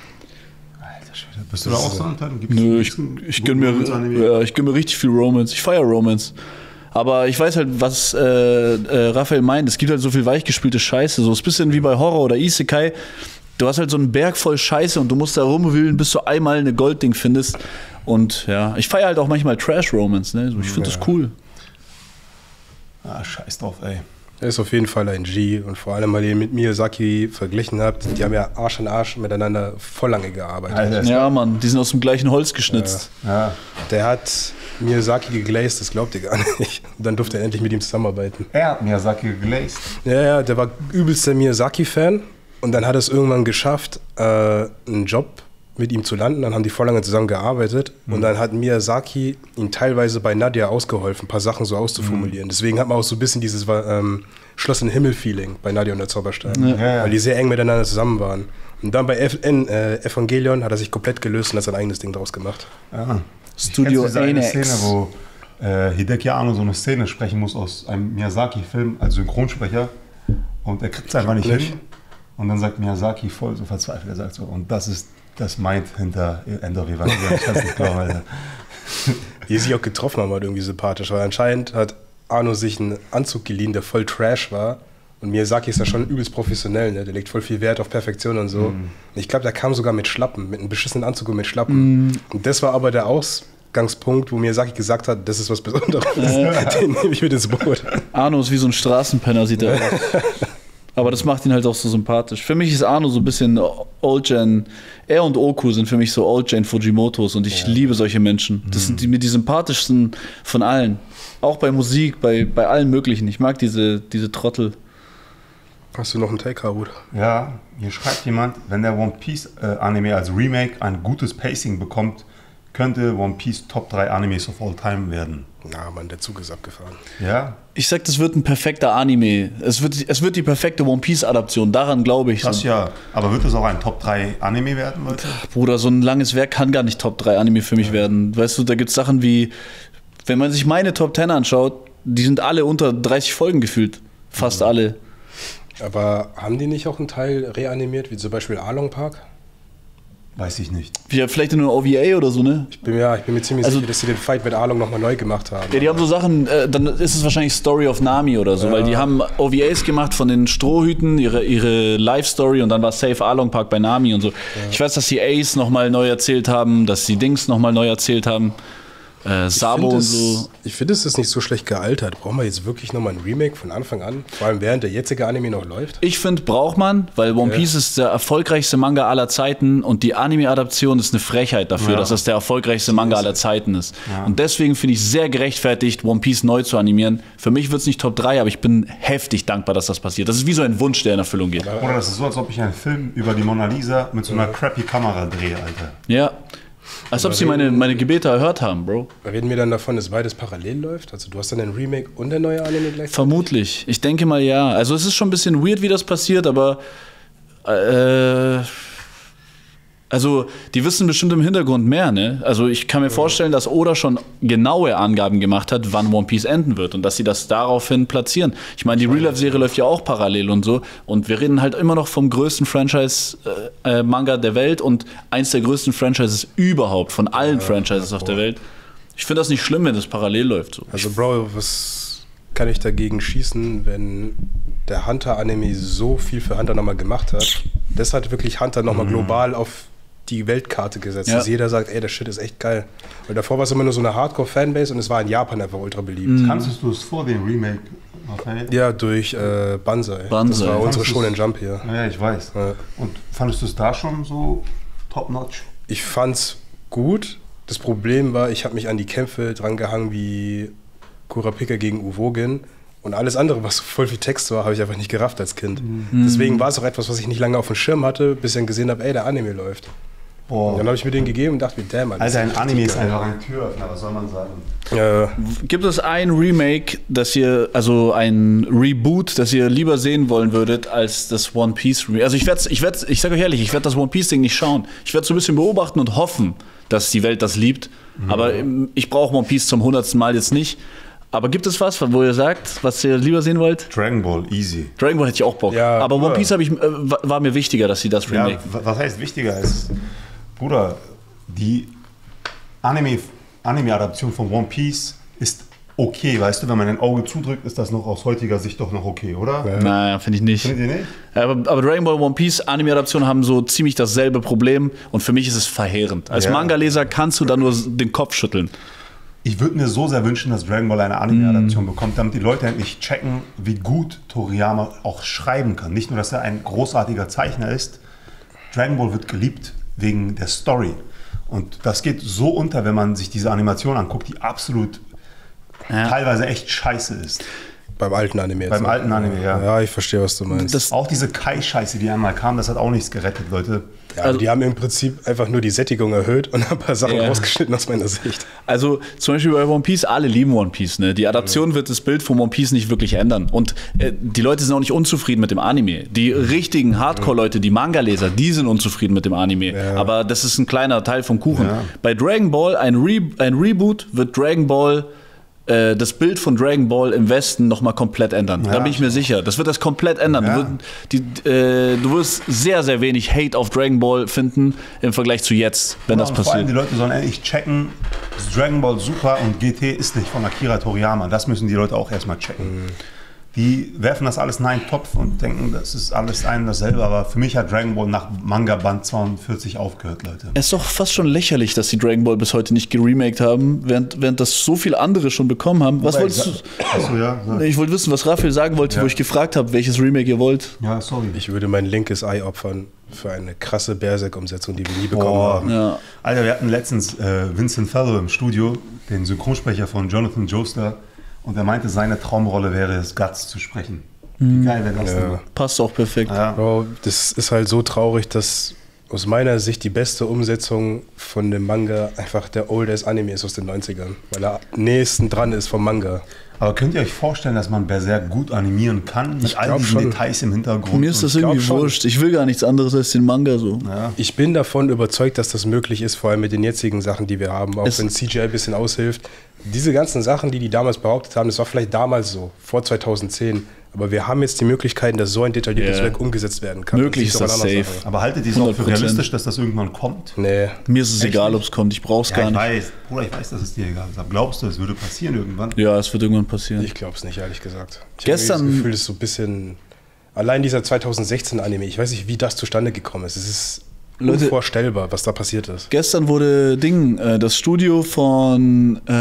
Alter Schwede. Bist du da auch so anteil? Nö, ich, ich gönn mir, ja, ich gönn mir richtig viel Romance. Ich feiere Romance. Aber ich weiß halt, was äh, äh, Raphael meint. Es gibt halt so viel weichgespielte Scheiße. So ist ein bisschen wie bei Horror oder Isekai. du hast halt so einen Berg voll Scheiße und du musst da rumwühlen, bis du einmal eine Goldding findest. Und ja, ich feiere halt auch manchmal Trash-Romance, ne? So, ich finde ja. das cool. Ah, scheiß drauf, ey. Er ist auf jeden Fall ein G und vor allem, weil ihr mit Miyazaki verglichen habt, die haben ja Arsch in Arsch miteinander voll lange gearbeitet. Alter. Ja, Mann, die sind aus dem gleichen Holz geschnitzt. Ja. Der hat Miyazaki geglazed, das glaubt ihr gar nicht. Und dann durfte er endlich mit ihm zusammenarbeiten. Er hat Miyazaki geglazed. Ja, ja, der war übelster Miyazaki-Fan und dann hat er es irgendwann geschafft, äh, einen Job mit ihm zu landen. Dann haben die voll lange zusammen gearbeitet mhm. und dann hat Miyazaki ihn teilweise bei Nadia ausgeholfen, ein paar Sachen so auszuformulieren. Mhm. Deswegen hat man auch so ein bisschen dieses ähm, Schloss in Himmel-Feeling bei Nadia und der Zauberstab, Ja. Ja, ja. weil die sehr eng miteinander zusammen waren. Und dann bei F N, äh, Evangelion hat er sich komplett gelöst und hat sein eigenes Ding draus gemacht. Ja. Studio Kennst du diese eine Anex. Szene, wo äh, Hideki Anno so eine Szene sprechen muss aus einem Miyazaki-Film als Synchronsprecher und er kriegt es einfach nicht Nicht. hin. Und dann sagt Miyazaki voll so verzweifelt, er sagt so, und das ist das meint hinter End of Evangelion. Ich kann's nicht glauben, Alter. Die sich auch getroffen haben, war irgendwie sympathisch, weil anscheinend hat Arno sich einen Anzug geliehen, der voll Trash war. Und Miyazaki ist ja schon übelst professionell, ne? Der legt voll viel Wert auf Perfektion und so. Mm. Und ich glaube, der kam sogar mit Schlappen, mit einem beschissenen Anzug und mit Schlappen. Mm. Und das war aber der Ausgangspunkt, wo Miyazaki gesagt hat, das ist was Besonderes. Äh. Den nehme ich mit ins Boot. Arno ist wie so ein Straßenpenner, sieht er aus. Aber das macht ihn halt auch so sympathisch. Für mich ist Arno so ein bisschen Old Gen. Er und Oku sind für mich so Old Gen Fujimotos und ich ja. liebe solche Menschen. Das sind die, mir die sympathischsten von allen. Auch bei Musik, bei, bei allen möglichen. Ich mag diese, diese Trottel. Hast du noch einen Take, Harut? Ja, hier schreibt jemand, wenn der One Piece äh, Anime als Remake ein gutes Pacing bekommt, könnte One Piece Top drei Animes of all time werden. Na, Mann, der Zug ist abgefahren. Ja? Ich sag, das wird ein perfekter Anime. Es wird, es wird die perfekte One Piece Adaption. Daran glaube ich. Das so. ja. Aber wird es auch ein Top drei Anime werden, Leute? Bruder, so ein langes Werk kann gar nicht Top drei Anime für mich ja. werden. Weißt du, da gibt es Sachen wie, wenn man sich meine Top zehn anschaut, die sind alle unter dreißig Folgen gefühlt. Fast mhm. alle. Aber haben die nicht auch einen Teil reanimiert, wie zum Beispiel Along Park? Weiß ich nicht. Ja, vielleicht in einer O V A oder so, ne? Ich bin, ja, ich bin mir ziemlich also, sicher, dass sie den Fight mit Arlong nochmal neu gemacht haben. Ja, die haben so Sachen, äh, dann ist es wahrscheinlich Story of Nami oder so, ja. weil die haben O V As gemacht von den Strohhüten, ihre, ihre Life-Story und dann war Safe Arlong Park bei Nami und so. Ja. Ich weiß, dass die Ace nochmal neu erzählt haben, dass die Dings nochmal neu erzählt haben. Äh, Sabo und so. Ich finde, es ist nicht so schlecht gealtert. Brauchen wir jetzt wirklich nochmal ein Remake von Anfang an? Vor allem während der jetzige Anime noch läuft? Ich finde, braucht man, weil One Piece ja. ist der erfolgreichste Manga aller Zeiten und die Anime-Adaption ist eine Frechheit dafür, ja. dass das der erfolgreichste Manga aller Zeiten ist. Ja. Und deswegen finde ich sehr gerechtfertigt, One Piece neu zu animieren. Für mich wird es nicht Top drei, aber ich bin heftig dankbar, dass das passiert. Das ist wie so ein Wunsch, der in Erfüllung geht. Oder das ist so, als ob ich einen Film über die Mona Lisa mit so einer crappy Kamera drehe, Alter. Ja. Als ob sie meine, meine Gebete erhört haben, Bro. Reden wir dann davon, dass beides parallel läuft? Also du hast dann ein Remake und der neue Anime gleichzeitig? Vermutlich. Ich denke mal ja. Also es ist schon ein bisschen weird, wie das passiert, aber äh, also die wissen bestimmt im Hintergrund mehr, ne? Also ich kann mir vorstellen, dass Oda schon genaue Angaben gemacht hat, wann One Piece enden wird und dass sie das daraufhin platzieren. Ich meine, die Real-Life-Serie läuft ja auch parallel und so und wir reden halt immer noch vom größten Franchise-Manga äh, der Welt und eins der größten Franchises überhaupt, von allen ja, Franchises ja, auf der Welt. Ich finde das nicht schlimm, wenn das parallel läuft. So. Also Bro, was kann ich dagegen schießen, wenn der Hunter-Anime so viel für Hunter nochmal gemacht hat? Das hat wirklich Hunter nochmal mhm. global auf die Weltkarte gesetzt, ja. dass jeder sagt, ey, das Shit ist echt geil. Weil davor war es immer nur so eine Hardcore-Fanbase und es war in Japan einfach ultra beliebt. Mhm. Kanntest du es vor dem Remake? Okay. Ja, durch äh, Banzai. Banzai. Das war unsere Shonen Jump hier. Ja, ich weiß. Ja. Und fandest du es da schon so top-notch? Ich fand's gut. Das Problem war, ich habe mich an die Kämpfe dran gehangen wie Kurapika gegen Uvogin. Und alles andere, was voll viel Text war, habe ich einfach nicht gerafft als Kind. Mhm. Deswegen war es auch etwas, was ich nicht lange auf dem Schirm hatte, bis ich dann gesehen habe, ey, der Anime läuft. Boah. Und dann habe ich mir den gegeben und dachte mir, damn, Mann. Also ein Anime ist einfach ein Türöffner, was soll man sagen? Ja. Gibt es ein Remake, das ihr, also ein Reboot, das ihr lieber sehen wollen würdet, als das One Piece Remake? Also ich werde, ich werde, ich sage euch ehrlich, ich werde das One Piece Ding nicht schauen. Ich werde so ein bisschen beobachten und hoffen, dass die Welt das liebt. Mhm. Aber ich brauche One Piece zum hundertsten Mal jetzt nicht. Aber gibt es was, wo ihr sagt, was ihr lieber sehen wollt? Dragon Ball, easy. Dragon Ball hätte ich auch Bock. Ja, aber One Piece hab ich, äh, war mir wichtiger, dass sie das remake. Ja, was heißt wichtiger? Ist, Bruder, die Anime, Anime-Adaption von One Piece ist okay, weißt du, wenn man ein Auge zudrückt, ist das noch aus heutiger Sicht doch noch okay, oder? Ja. Naja, finde ich nicht. Findet ihr nicht? Aber, aber Dragon Ball, One Piece, Anime-Adaptionen haben so ziemlich dasselbe Problem und für mich ist es verheerend. Als Ja. Manga-Leser kannst du da nur den Kopf schütteln. Ich würde mir so sehr wünschen, dass Dragon Ball eine Anime-Adaption mm. bekommt, damit die Leute endlich checken, wie gut Toriyama auch schreiben kann. Nicht nur, dass er ein großartiger Zeichner ist, Dragon Ball wird geliebt wegen der Story. Und das geht so unter, wenn man sich diese Animation anguckt, die absolut ja. teilweise echt scheiße ist. Beim alten Anime jetzt. Beim ne? alten Anime, ja. Ja, ich verstehe, was du meinst. Das, auch diese Kai-Scheiße, die einmal kam, das hat auch nichts gerettet, Leute. Ja, also, die haben im Prinzip einfach nur die Sättigung erhöht und ein paar Sachen ja. rausgeschnitten aus meiner Sicht. Also zum Beispiel bei One Piece, alle lieben One Piece. Ne? Die Adaption ja. wird das Bild von One Piece nicht wirklich ändern. Und äh, die Leute sind auch nicht unzufrieden mit dem Anime. Die richtigen Hardcore-Leute, die Manga-Leser, die sind unzufrieden mit dem Anime. Ja. Aber das ist ein kleiner Teil vom Kuchen. Ja. Bei Dragon Ball, ein, Re ein Reboot wird Dragon Ball das Bild von Dragon Ball im Westen nochmal komplett ändern. Ja. Da bin ich mir sicher. Das wird das komplett ändern. Ja. Du, wirst, die, äh, du wirst sehr, sehr wenig Hate auf Dragon Ball finden im Vergleich zu jetzt, wenn ja, das passiert. Vor allem die Leute sollen endlich checken, Dragon Ball Super und G T ist nicht von Akira Toriyama. Das müssen die Leute auch erstmal checken. Mhm. Die werfen das alles in einen Topf und denken, das ist alles ein dasselbe. Aber für mich hat Dragon Ball nach Manga Band zweiundvierzig aufgehört, Leute. Es ist doch fast schon lächerlich, dass die Dragon Ball bis heute nicht geremaked haben, während, während das so viele andere schon bekommen haben. Was wolltest du? Achso, ja, ja. Ich wollte wissen, was Raphael sagen wollte, ja. wo ich gefragt habe, welches Remake ihr wollt. Ja, sorry. Ich würde mein linkes Ei opfern für eine krasse Berserk-Umsetzung, die wir nie bekommen Boah. haben. Ja. Alter, wir hatten letztens äh, Vincent Fellow im Studio, den Synchronsprecher von Jonathan Joestar, und er meinte, seine Traumrolle wäre es, Guts zu sprechen. Wie geil wäre das ja. denn? Passt auch perfekt. Ja. Bro, das ist halt so traurig, dass aus meiner Sicht die beste Umsetzung von dem Manga einfach der Old-Ass-Anime ist aus den neunzigern, weil er nächsten dran ist vom Manga. Aber könnt ihr euch vorstellen, dass man Berserk gut animieren kann? Mit all diesen Details im Hintergrund? Mir ist das irgendwie wurscht. Ich will gar nichts anderes als den Manga so. Ja. Ich bin davon überzeugt, dass das möglich ist, vor allem mit den jetzigen Sachen, die wir haben, auch es wenn C G I ein bisschen aushilft. Diese ganzen Sachen, die die damals behauptet haben, das war vielleicht damals so, vor zweitausendzehn. Aber wir haben jetzt die Möglichkeiten, dass so ein detailliertes yeah. Werk umgesetzt werden kann. Möglich ist das safe. Sache. Aber haltet ihr es auch für realistisch, dass das irgendwann kommt? Nee. Mir ist es Echt egal, nicht? ob es kommt. Ich brauch's ja, gar ich nicht. Weiß. Bruder, ich weiß, dass es dir egal ist. Aber glaubst du, es würde passieren irgendwann? Ja, es wird irgendwann passieren. Ich glaub's nicht, ehrlich gesagt. Ich Gestern habe das Gefühl, es ist so ein bisschen... Allein dieser zweitausendsechzeen-Anime, ich weiß nicht, wie das zustande gekommen ist. Es ist Leute, unvorstellbar, was da passiert ist. Gestern wurde Ding, äh, das Studio von äh,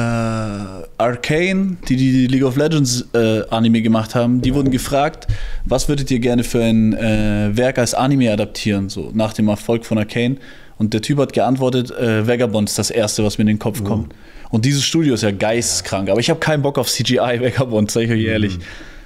Arcane, die die League of Legends äh, Anime gemacht haben, die ja. wurden gefragt, was würdet ihr gerne für ein äh, Werk als Anime adaptieren, so nach dem Erfolg von Arcane. Und der Typ hat geantwortet, äh, Vagabond ist das Erste, was mir in den Kopf mhm. kommt. Und dieses Studio ist ja geisteskrank, aber ich habe keinen Bock auf C G I Vagabond, sag ich euch ehrlich. Mhm.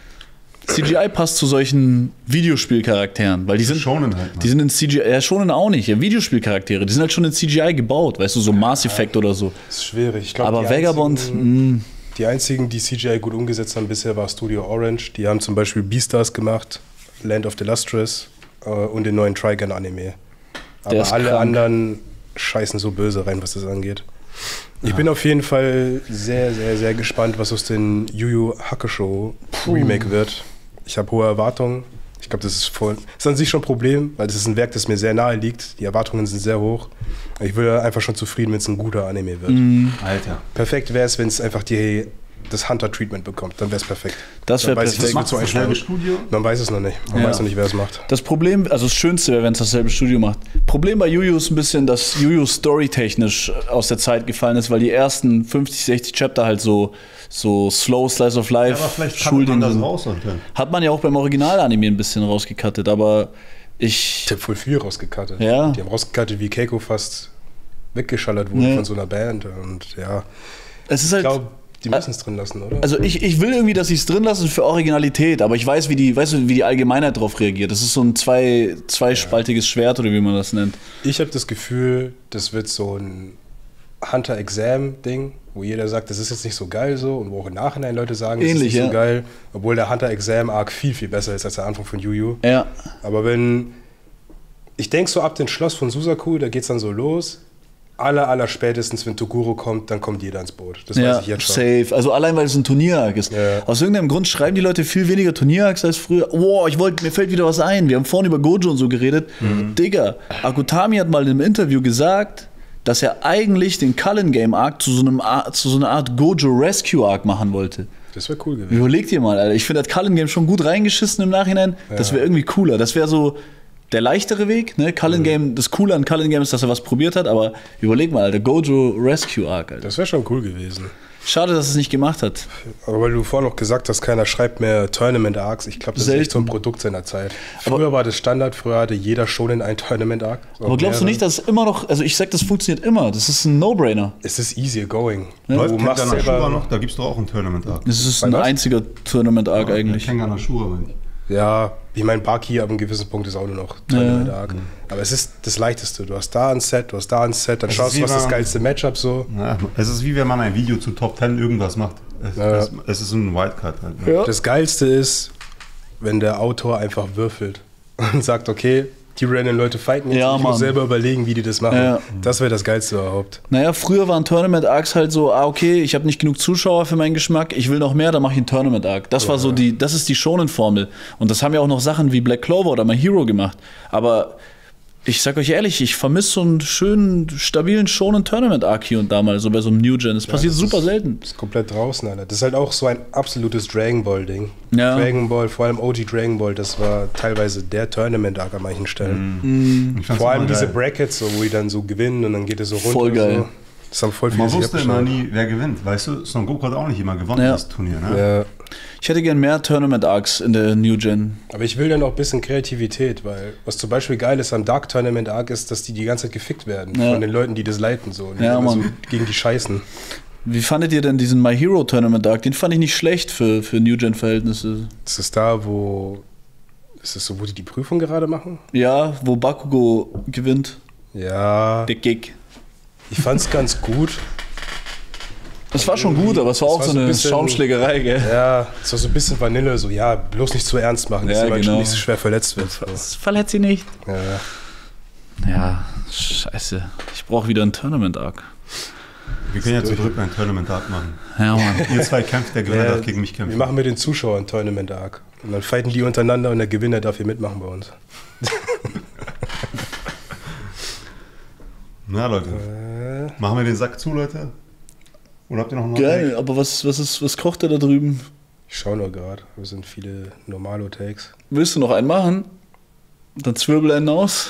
C G I passt zu solchen Videospielcharakteren, weil die sind, Shonen halt, ne? die sind in C G I, ja Shonen auch nicht, ja, Videospielcharaktere, die sind halt schon in C G I gebaut, weißt du, so Mass Effect oder so. Das ist schwierig. Ich glaub, aber die Vagabond, einzigen, mh. die einzigen, die C G I gut umgesetzt haben bisher, war Studio Orange. Die haben zum Beispiel Beastars gemacht, Land of the Lustrous äh, und den neuen Trigun Anime. Aber alle krank. anderen scheißen so böse rein, was das angeht. Ich ja. bin auf jeden Fall sehr, sehr, sehr gespannt, was aus dem Yu Yu Hakusho Remake wird. Ich habe hohe Erwartungen. Ich glaube, das ist, voll, das ist an sich schon ein Problem, weil das ist ein Werk, das mir sehr nahe liegt. Die Erwartungen sind sehr hoch. Ich bin einfach schon zufrieden, wenn es ein guter Anime wird. Mm. Alter. Perfekt wäre es, wenn es einfach die, das Hunter-Treatment bekommt. Dann wäre es perfekt. Das wäre perfekt. Das macht dasselbe Studio? Man weiß es noch nicht. Man ja. weiß noch nicht, wer es macht. Das Problem, also das Schönste wäre, wenn es dasselbe Studio macht. Problem bei Yu Yu ist ein bisschen, dass Yu Yu storytechnisch aus der Zeit gefallen ist, weil die ersten fünfzig, sechzig Chapter halt so so slow Slice of Life, ja, aber vielleicht kann man das raus. Hat man ja auch beim Original-Anime ein bisschen rausgekattet, aber ich... Ich habe voll viel rausgekattet. Ja. Die haben rausgekattet, wie Keiko fast weggeschallert wurde ja. von so einer Band und ja. Es ist halt, ich glaube, die müssen es drin lassen, oder? Also ich, ich will irgendwie, dass sie es drin lassen für Originalität, aber ich weiß, wie die, weißt du, wie die Allgemeinheit darauf reagiert. Das ist so ein zwei, zweispaltiges ja. Schwert oder wie man das nennt. Ich habe das Gefühl, das wird so ein Hunter-Exam-Ding, wo jeder sagt, das ist jetzt nicht so geil so und wo auch im Nachhinein Leute sagen, das Ähnlich, ist nicht ja. so geil, obwohl der Hunter-Exam-Arc viel, viel besser ist als der Anfang von Yu Yu. Ja. Aber wenn, ich denke so ab dem Schloss von Suzaku, da geht's dann so los, aller, aller spätestens, wenn Toguro kommt, dann kommt jeder ins Boot. Das ja, weiß ich jetzt schon. Safe. Also allein, weil es ein Turnier-Arc ist. Ja. Aus irgendeinem Grund schreiben die Leute viel weniger Turnier-Arcs als früher. Wow, ich wollte, mir fällt wieder was ein. Wir haben vorhin über Gojo und so geredet. Mhm. Digga, Akutami hat mal in einem Interview gesagt, dass er eigentlich den Cullen Game Arc zu so, einem Ar- zu so einer Art Gojo Rescue Arc machen wollte. Das wäre cool gewesen. Überleg dir mal, Alter. Ich finde das Cullen Game schon gut reingeschissen im Nachhinein. Ja. Das wäre irgendwie cooler. Das wäre so der leichtere Weg. Ne? Cullen Game, das Coole an Cullen Game ist, dass er was probiert hat, aber überleg mal, Alter, Gojo Rescue Arc, Alter. Das wäre schon cool gewesen. Schade, dass es nicht gemacht hat. Aber weil du vorhin noch gesagt hast, keiner schreibt mehr Tournament Arcs, ich glaube, das Selten. ist echt so ein Produkt seiner Zeit. Früher Aber war das Standard, früher hatte jeder Shonen einen Tournament Arc. Aber glaubst du nicht, dass es immer noch, also ich sag, das funktioniert immer, das ist ein No-Brainer. Es ist easier going. Ja. Läuft Du machst Kengan selber Ashura noch, da gibst du auch einen Tournament-Arc. Das ist Bei ein was? einziger Tournament-Arc eigentlich. Kengan Ashura, meine ich. Ja, ich meine, Baki ab einem gewissen Punkt ist auch nur noch Tournament Arc. Aber es ist das Leichteste. Du hast da ein Set, du hast da ein Set, dann Es schaust ist du, was wie das man- geilste Matchup so. Ja, es ist wie wenn man ein Video zu Top zehn irgendwas macht. Es, Ja. es, es ist ein Wildcard halt. Ne? Ja. Das Geilste ist, wenn der Autor einfach würfelt und sagt, okay, die random Leute fighten jetzt, Ja, ich Mann. muss selber überlegen, wie die das machen. Ja. Das wäre das Geilste überhaupt. Naja, früher waren Tournament-Arcs halt so, ah, okay, ich habe nicht genug Zuschauer für meinen Geschmack, ich will noch mehr, dann mache ich einen Tournament-Arc. Das war so die, das ist die Shonen-Formel. Und das haben ja auch noch Sachen wie Black Clover oder My Hero gemacht. Aber ich sag euch ehrlich, ich vermisse so einen schönen, stabilen Shonen-Tournament-Arc hier und da mal, so bei so einem New Gen. Das passiert das super ist- selten. Das ist komplett draußen, Alter. Das ist halt auch so ein absolutes Dragon Ball-Ding. Ja. Dragon Ball, vor allem O G Dragon Ball, das war teilweise der Tournament-Arc an manchen Stellen. Ich fand's Vor allem immer diese geil. Brackets, so, wo die dann so gewinnen und dann geht es so runter. Voll und geil. So. Das haben voll viele Man sich wusste immer abgeschaut. nie, wer gewinnt. Weißt du, Son Goku hat auch nicht immer gewonnen, Ja. das Turnier. Ne? Ja. Ich hätte gern mehr Tournament-Arcs in der New Gen. Aber ich will dann auch ein bisschen Kreativität, weil was zum Beispiel geil ist am Dark Tournament Arc ist, dass die die ganze Zeit gefickt werden Ja. von den Leuten, die das leiten. So, und die Ja, immer so Mann. gegen die scheißen. Wie fandet ihr denn diesen My Hero Tournament Arc? Den fand ich nicht schlecht für, für New Gen Verhältnisse. Das ist da, wo. Ist das so, wo die die Prüfung gerade machen? Ja, wo Bakugo gewinnt. Ja. Der Gig. Ich fand's ganz gut. Das war schon gut, aber es war Das auch war so so ein eine bisschen- Schaumschlägerei, gell? Ja, es war so ein bisschen Vanille, so, ja, bloß nicht zu ernst machen, dass Ja, jemand genau. nicht so schwer verletzt wird. So. Das verletzt sie nicht. Ja. Ja, scheiße. Ich brauche wieder einen Tournament-Arc. Wir können ja zu dritt ein Tournament-Arc machen. Ja, Mann. Ihr zwei kämpft, der Gewinner Ja, darf gegen mich kämpfen. Wir machen mit den Zuschauern einen Tournament Arc. Und dann fighten die untereinander und der Gewinner darf hier mitmachen bei uns. Na Leute, Äh, machen wir den Sack zu, Leute? Oder habt ihr noch einen Geil, aber was, was, ist, was kocht er da drüben? ich schau nur gerade, es sind viele Normalo-Takes. Willst du noch einen machen? Dann zwirbel einen aus.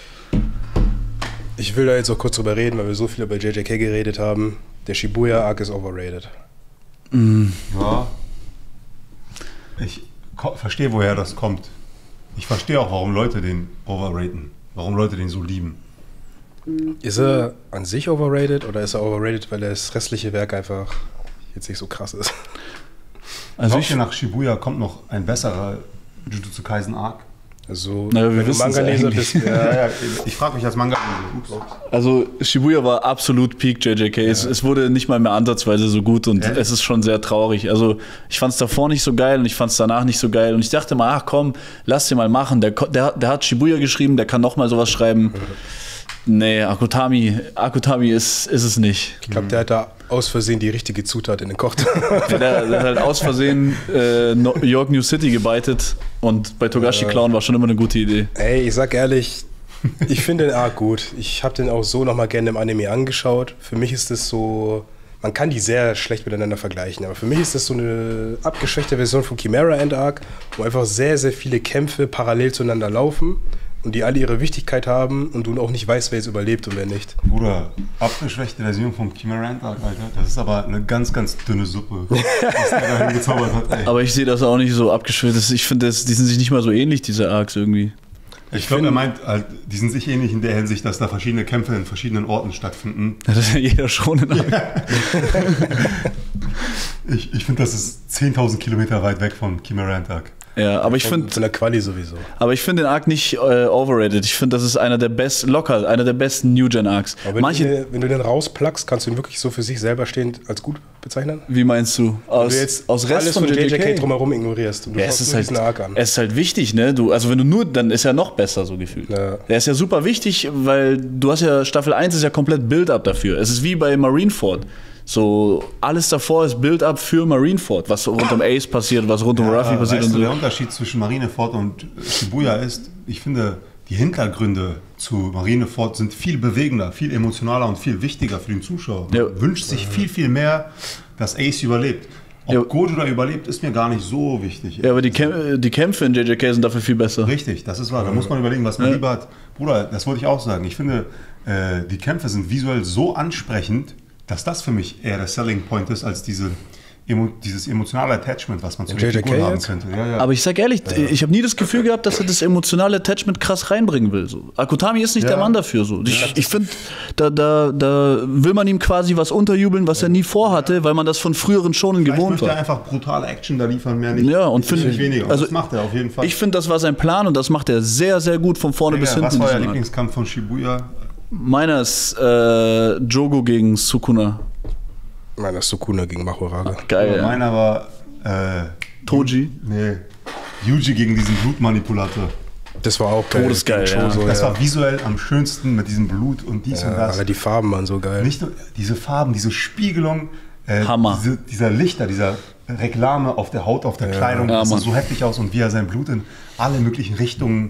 Ich will da jetzt auch kurz drüber reden, weil wir so viel über J J K geredet haben. Der Shibuya Arc ist overrated. Ja. Ich ko- verstehe, woher das kommt. Ich verstehe auch, warum Leute den overraten. Warum Leute den so lieben. Ist er an sich overrated oder ist er overrated, weil das restliche Werk einfach jetzt nicht so krass ist? Also Glaubt ich, ihr, nach Shibuya kommt noch ein besserer Jujutsu Kaisen Arc? Also, Na, wir wenn du wissen's Manga-Leser eigentlich. bist, ja, Ja, ja, ich frage mich als Manga. Ups. also Shibuya war absolut Peak J J K. Es, es wurde nicht mal mehr ansatzweise so gut und Ehrlich? es ist schon sehr traurig. Also ich fand es davor nicht so geil und ich fand es danach nicht so geil. Und ich dachte mal, ach komm, lass den mal machen. Der, ko- der, der hat Shibuya geschrieben, der kann noch mal sowas schreiben. Nee, Akutami, Akutami ist, ist es nicht. ich glaube, der hat da aus Versehen die richtige Zutat in den Koch. Der, der hat halt aus Versehen äh, New York New City gebeitet und bei Togashi Clown war schon immer eine gute Idee. Ey, ich sag ehrlich, ich finde den Arc gut. Ich habe den auch so nochmal gerne im Anime angeschaut. Für mich ist das so, man kann die sehr schlecht miteinander vergleichen, aber für mich ist das so eine abgeschwächte Version von Chimera End Arc, wo einfach sehr, sehr viele Kämpfe parallel zueinander laufen und die alle ihre Wichtigkeit haben und du auch nicht weißt, wer jetzt überlebt und wer nicht. Bruder, abgeschwächte Version vom Chimerant Arc, Alter. Das ist aber eine ganz, ganz dünne Suppe, was der da hingezaubert hat, ey. Aber ich sehe das auch nicht so abgeschwört. Das- Ich finde, das- die sind sich nicht mal so ähnlich, diese Arcs irgendwie. Ich glaube, er meint, halt, die sind sich ähnlich in der Hinsicht, dass da verschiedene Kämpfe in verschiedenen Orten stattfinden. Das ist ja jeder schon in Arc. Ich, ich finde, das ist zehntausend Kilometer weit weg von Chimerant Arc. Ja, aber ich Von, finde von der Quali sowieso. aber ich finde den Arc nicht äh, overrated. Ich finde, das ist einer der besten, locker, einer der besten New Gen Arcs. Aber wenn, Manche, du, den- wenn du den rausplackst, kannst du ihn wirklich so für sich selber stehend als gut bezeichnen? wie meinst du? Wenn Aus, du jetzt aus Rest alles von von J J K K? drumherum ignorierst und du Ja, schaust es ist nur halt, diesen Arc an. es ist halt wichtig, ne? Du, also wenn du nur, dann ist er noch besser so gefühlt. Ja. Der ist ja super wichtig, weil du hast ja, Staffel eins ist ja komplett Build-up dafür. Es ist wie bei Marineford. So, alles davor ist Build-up für Marineford, was rund um Ace passiert, was rund um Ruffy passiert weißt und du, der so. Unterschied zwischen Marineford und Shibuya ist, ich finde, die die Hintergründe zu Marineford sind viel bewegender, viel emotionaler und viel wichtiger für den Zuschauer. Man Ja. wünscht sich viel, viel mehr, dass Ace überlebt. Ob Ja. Gojo überlebt, ist mir gar nicht so wichtig. Ja, aber die, Kämp die Kämpfe in J J K sind dafür viel besser. Richtig, das ist wahr. Da muss man überlegen, was man Ja. lieber hat. Bruder, das wollte ich auch sagen. Ich finde, äh, die Kämpfe sind visuell so ansprechend, dass das für mich eher der Selling Point ist, als diese, emo dieses emotionale Attachment, was man zu In den J J K Figuren haben jetzt? könnte. Ja, ja. Aber ich sag ehrlich, ich habe nie das Gefühl gehabt, dass er das emotionale Attachment krass reinbringen will. So. Akutami ist nicht Ja. der Mann dafür. So. Ich, ich finde, da, da, da will man ihm quasi was unterjubeln, was er nie vorhatte, weil man das von früheren Shonen Vielleicht gewohnt möchte er war. einfach brutale Action da liefern, mehr nicht, Ja, und nicht, finde- nicht weniger. Und also das macht er auf jeden Fall. Ich finde, das war sein Plan und das macht er sehr, sehr gut von vorne bis Digga, hinten. was war in euer diesem Arc. Lieblingskampf von Shibuya? Meiner ist äh, Jogo gegen Sukuna. Meiner ist Sukuna gegen Mahoraga. Geil, ja. Meiner war äh, Toji. nee, Yuji gegen diesen Blutmanipulator. Das war auch geil. Todesgeil, Gegen ja. Chozo, Das ja. war visuell am schönsten mit diesem Blut und dies und Ja, das. aber die Farben waren so geil. Nicht nur diese Farben, diese Spiegelung, äh, Hammer. Diese, dieser Lichter, dieser Reklame auf der Haut, auf der Ja. Kleidung, Ja, das sah Mann. so heftig aus und wie er sein Blut in alle möglichen Richtungen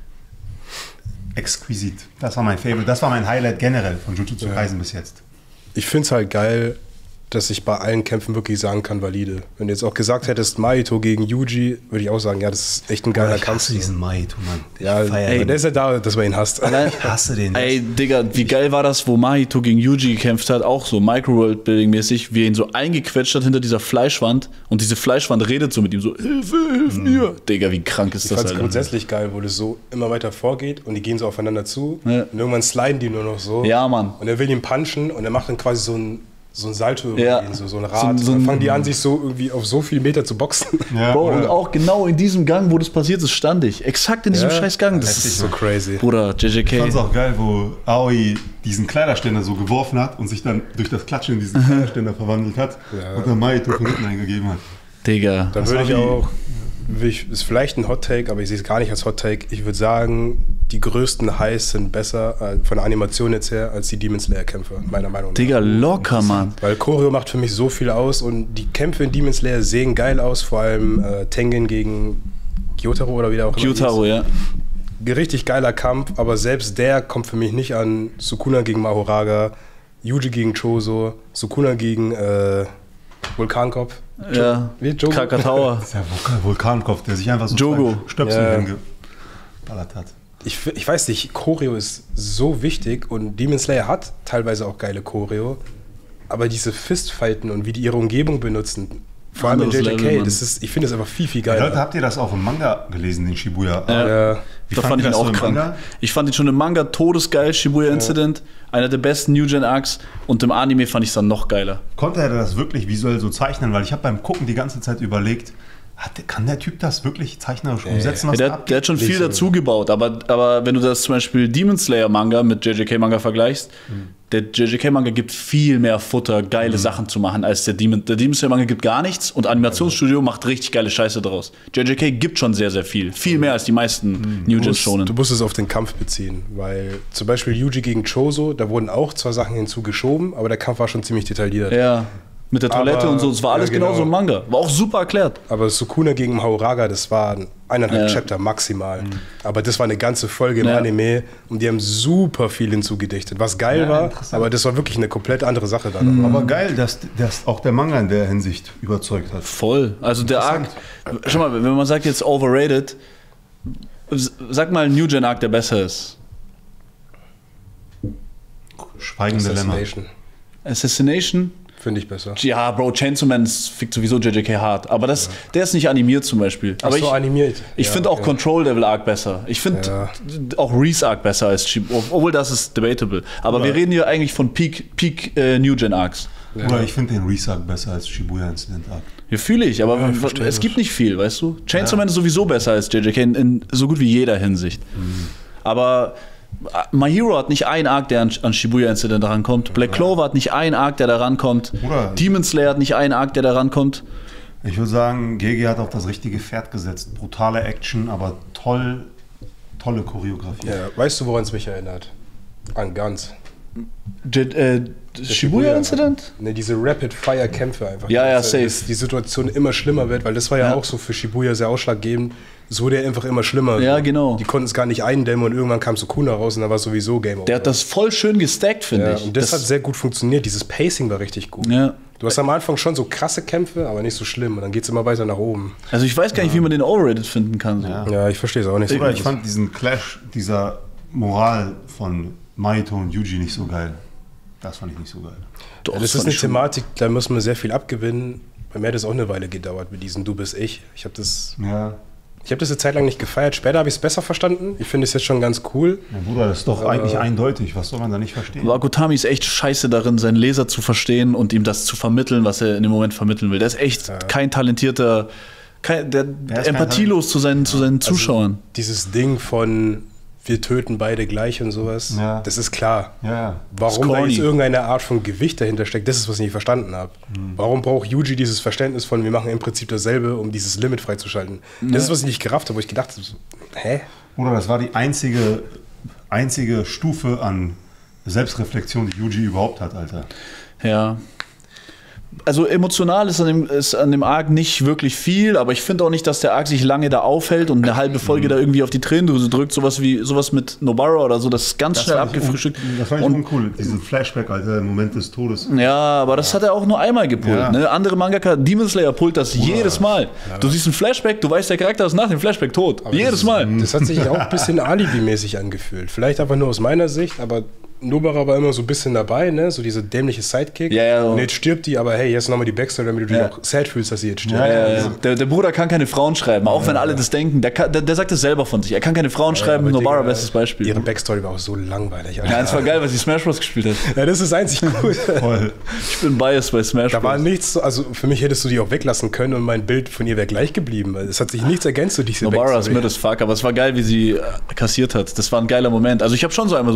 exquisit. Das war mein Favorite, das war mein Highlight generell von Jujutsu Kaisen bis jetzt. Ich finde es halt geil, dass ich bei allen Kämpfen wirklich sagen kann, valide. Wenn du jetzt auch gesagt hättest, Mahito gegen Yuji, würde ich auch sagen, ja, das ist echt ein geiler ich Kampf. hasse diesen Mahito, Mann. Ich Ja, feier ey, ihn. der ist ja da, dass man ihn hasst. Ich hasse den. Ey, Digga, wie geil war das, wo Mahito gegen Yuji gekämpft hat, auch so Micro-World-Building-mäßig, wie er ihn so eingequetscht hat hinter dieser Fleischwand und diese Fleischwand redet so mit ihm so, Hilfe, hilf mir. Digga, wie krank ist Ich das, fand es Alter. grundsätzlich geil, wo das so immer weiter vorgeht und die gehen so aufeinander zu Ja. und irgendwann sliden die nur noch so. Ja, Mann. Und er will ihn punchen und er macht dann quasi so ein, so ein Salto über Ja. ihn, so, so ein So Rad. ein- so und dann ein- fangen die an, sich so irgendwie auf so viele Meter zu boxen. Ja, Bro, und oder? auch genau in diesem Gang, wo das passiert ist, stand ich. Exakt in diesem Ja, scheiß Gang. Das Das ist ist so crazy. Bruder, J J Ich fand's K. auch geil, wo Aoi diesen Kleiderständer so geworfen hat und sich dann durch das Klatschen in diesen Kleiderständer verwandelt hat Ja. und dann Mahito von hinten eingegeben hat. Digga. Dann Das würde war ich wie- auch, will ich, ist vielleicht ein Hot Take, aber ich sehe es gar nicht als Hot Take. Ich würde sagen, die größten Highs sind besser äh, von der Animation jetzt her als die Demon Slayer Kämpfe, meiner Meinung nach. Digga, locker, Mann. Weil Choreo macht für mich so viel aus und die Kämpfe in Demon Slayer sehen geil aus, vor allem äh, Tengen gegen Gyotaro oder wie der auch immer Gyutaro, ja. hieß. Richtig geiler Kampf, aber selbst der kommt für mich nicht an Sukuna gegen Mahoraga, Yuji gegen Chozo, Sukuna gegen äh, Vulkankopf. Ja. Wie, Jogo? Krakatawa. Das ist der Vulkan Vulkankopf, der sich einfach so Jogo. zwei Stöpsel Ja. hingeballert hat. Ich, ich weiß nicht, Choreo ist so wichtig und Demon Slayer hat teilweise auch geile Choreo, aber diese Fistfighten und wie die ihre Umgebung benutzen, vor allem in Anderes J J K, Level, Mann. das ist, ich finde das einfach viel, viel Leute, geiler. habt ihr das auch im Manga gelesen, den Shibuya? Ja. Wie Da fandet fand ich ihr ihn das so auch im krank. Manga? Ich fand ihn schon im Manga todesgeil, Shibuya Incident. Einer der besten New Gen Arcs. Und im Anime fand ich es dann noch geiler. Konnte er das wirklich visuell so zeichnen? Weil ich habe beim Gucken die ganze Zeit überlegt, hat, der- kann der Typ das wirklich zeichnerisch umsetzen, was Ja, da der, abgeht? der hat schon Nicht viel so. dazu gebaut, aber, aber wenn du das zum Beispiel Demon Slayer Manga mit J J K Manga vergleichst, der J J K Manga gibt viel mehr Futter, geile Sachen zu machen, als der Demon. Der Demon Slayer Manga gibt gar nichts und Animationsstudio macht richtig geile Scheiße draus. J J K gibt schon sehr, sehr viel. Viel mehr als die meisten New Du Gen musst, Shonen. du musst es auf den Kampf beziehen, weil zum Beispiel Yuji gegen Chozo, da wurden auch zwei Sachen hinzugeschoben, aber der Kampf war schon ziemlich detailliert. Ja, mit der Toilette Aber- und so, es war alles ja, genau. genauso im Manga. War auch super erklärt. Aber Sukuna gegen Mahoraga, das waren eineinhalb Ja. Chapter maximal. Aber das war eine ganze Folge im Ja. Anime und die haben super viel hinzugedichtet, was geil Ja, war, interessant. aber das war wirklich eine komplett andere Sache dann. Aber geil, dass, dass auch der Manga in der Hinsicht überzeugt hat. Voll. Also der Arc, Interessant. schau mal, wenn man sagt jetzt overrated, s- sag mal ein New Gen Arc, der besser ist. Schweigende Lämmer. Assassination Assassination? finde ich besser. Ja, Bro, Chainsaw Man fickt sowieso J J K hart. Aber das, der ist nicht animiert zum Beispiel. Aber Ach so, ich, animiert. ich Ja, finde auch okay. Control Level Arc besser. Ich finde Ja. auch Reese Arc besser als Shib, obwohl das ist debatable. Aber Oder- wir reden hier eigentlich von Peak, Peak äh, New Gen Arcs. Ja. Oder ich finde den Resuck besser als Shibuya Incident Arc. Hier fühle ich, aber Ja, ich es verstehe das. gibt nicht viel, weißt du? Chainsaw Man ist sowieso besser als J J K in, in so gut wie jeder Hinsicht. Aber äh, My Hero hat nicht einen Arc, der an, an Shibuya Incident rankommt. Black Clover hat nicht einen Arc, der da rankommt. Bruder. Demon Slayer hat nicht einen Arc, der da rankommt. Ich würde sagen, G G hat auf das richtige Pferd gesetzt. Brutale Action, aber toll, tolle Choreografie. Ja, weißt du, woran es mich erinnert? An Guns. Jet, äh, Shibuya-Incident? Ne, diese Rapid-Fire-Kämpfe einfach. Ja, ja, dass, safe. Dass die Situation immer schlimmer wird, weil das war ja, ja auch so für Shibuya sehr ausschlaggebend. Es wurde ja einfach immer schlimmer. Ja, so. genau. Die konnten es gar nicht eindämmen und irgendwann kam Sukuna raus und dann war es sowieso Game Over. Der hat das voll schön gestackt, finde ja, ich. Und das, das hat sehr gut funktioniert. Dieses Pacing war richtig gut. Ja. Du hast am Anfang schon so krasse Kämpfe, aber nicht so schlimm. Und dann geht es immer weiter nach oben. Also ich weiß gar nicht, wie man den overrated finden kann. So. Ja. Ja, ich verstehe es auch nicht so. Ich, ich fand diesen Clash dieser Moral von Mahito und Yuji nicht so geil. Das fand ich nicht so geil. Doch, Ja, das fand ist eine ich schon- Thematik, da muss man sehr viel abgewinnen. Bei mir hat das auch eine Weile gedauert mit diesem Du bist ich. Ich habe das, Ja. ich hab das eine Zeit lang nicht gefeiert. Später habe ich es besser verstanden. Ich finde es jetzt schon ganz cool. Ja, Bruder, das ist doch eigentlich eindeutig. Was soll man da nicht verstehen? Aber Akutami ist echt scheiße darin, seinen Leser zu verstehen und ihm das zu vermitteln, was er in dem Moment vermitteln will. Der ist echt kein talentierter, kein, der, Der ist kein empathielos zu seinen, zu seinen Zuschauern. Dieses Ding von wir töten beide gleich und sowas, Ja. das ist klar. Ja, ja. Warum da corny. jetzt irgendeine Art von Gewicht dahinter steckt, das ist, was ich nicht verstanden habe. Mhm. Warum braucht Yuji dieses Verständnis von, wir machen im Prinzip dasselbe, um dieses Limit freizuschalten? Das ist, was ich nicht gerafft habe, wo ich gedacht habe, so, hä? Bruder, das war die einzige, einzige Stufe an Selbstreflexion, die Yuji überhaupt hat, Alter. Ja. Also emotional ist an, dem, ist an dem Arc nicht wirklich viel, aber ich finde auch nicht, dass der Arc sich lange da aufhält und eine halbe Folge da irgendwie auf die Tränendrüse drückt. Sowas wie sowas mit Nobara oder so, das ist ganz schnell war nicht abgefrühstückt. un- Das war nicht Und uncool, diesen Flashback, Alter, im Moment des Todes. ja, aber das hat er auch nur einmal gepullt. Ja. Ne? Andere Mangaka, Demon Slayer pullt das jedes Mal. Du siehst ein Flashback, du weißt, der Charakter ist nach dem Flashback tot. jedes Mal. Das hat sich auch ein bisschen Alibi-mäßig angefühlt. Vielleicht einfach nur aus meiner Sicht, aber Nobara war immer so ein bisschen dabei, ne? So diese dämliche Sidekick. Ja, ja. Und jetzt stirbt die, aber hey, jetzt nochmal die Backstory, damit du Ja. dich auch sad fühlst, dass sie jetzt stirbt. Ja, ja, Äh, der, der Bruder kann keine Frauen schreiben, auch wenn alle das denken. Der, kann, der, der sagt es selber von sich. Er kann keine Frauen schreiben. aber Nobara, Digga, bestes Beispiel. Ihre Backstory war auch so langweilig. Alter. Ja, es war geil, weil sie Smash Bros. Gespielt hat. Ja, das ist einzig gut. Voll. Ich bin biased bei Smash Da war Bros. nichts, so- also für mich hättest du die auch weglassen können und mein Bild von ihr wäre gleich geblieben. weil Es hat sich nichts ergänzt zu dieser Nobara ist Backstory. mad as fuck, aber es war geil, wie sie äh, kassiert hat. Das war ein geiler Moment. Also ich habe schon so einmal so,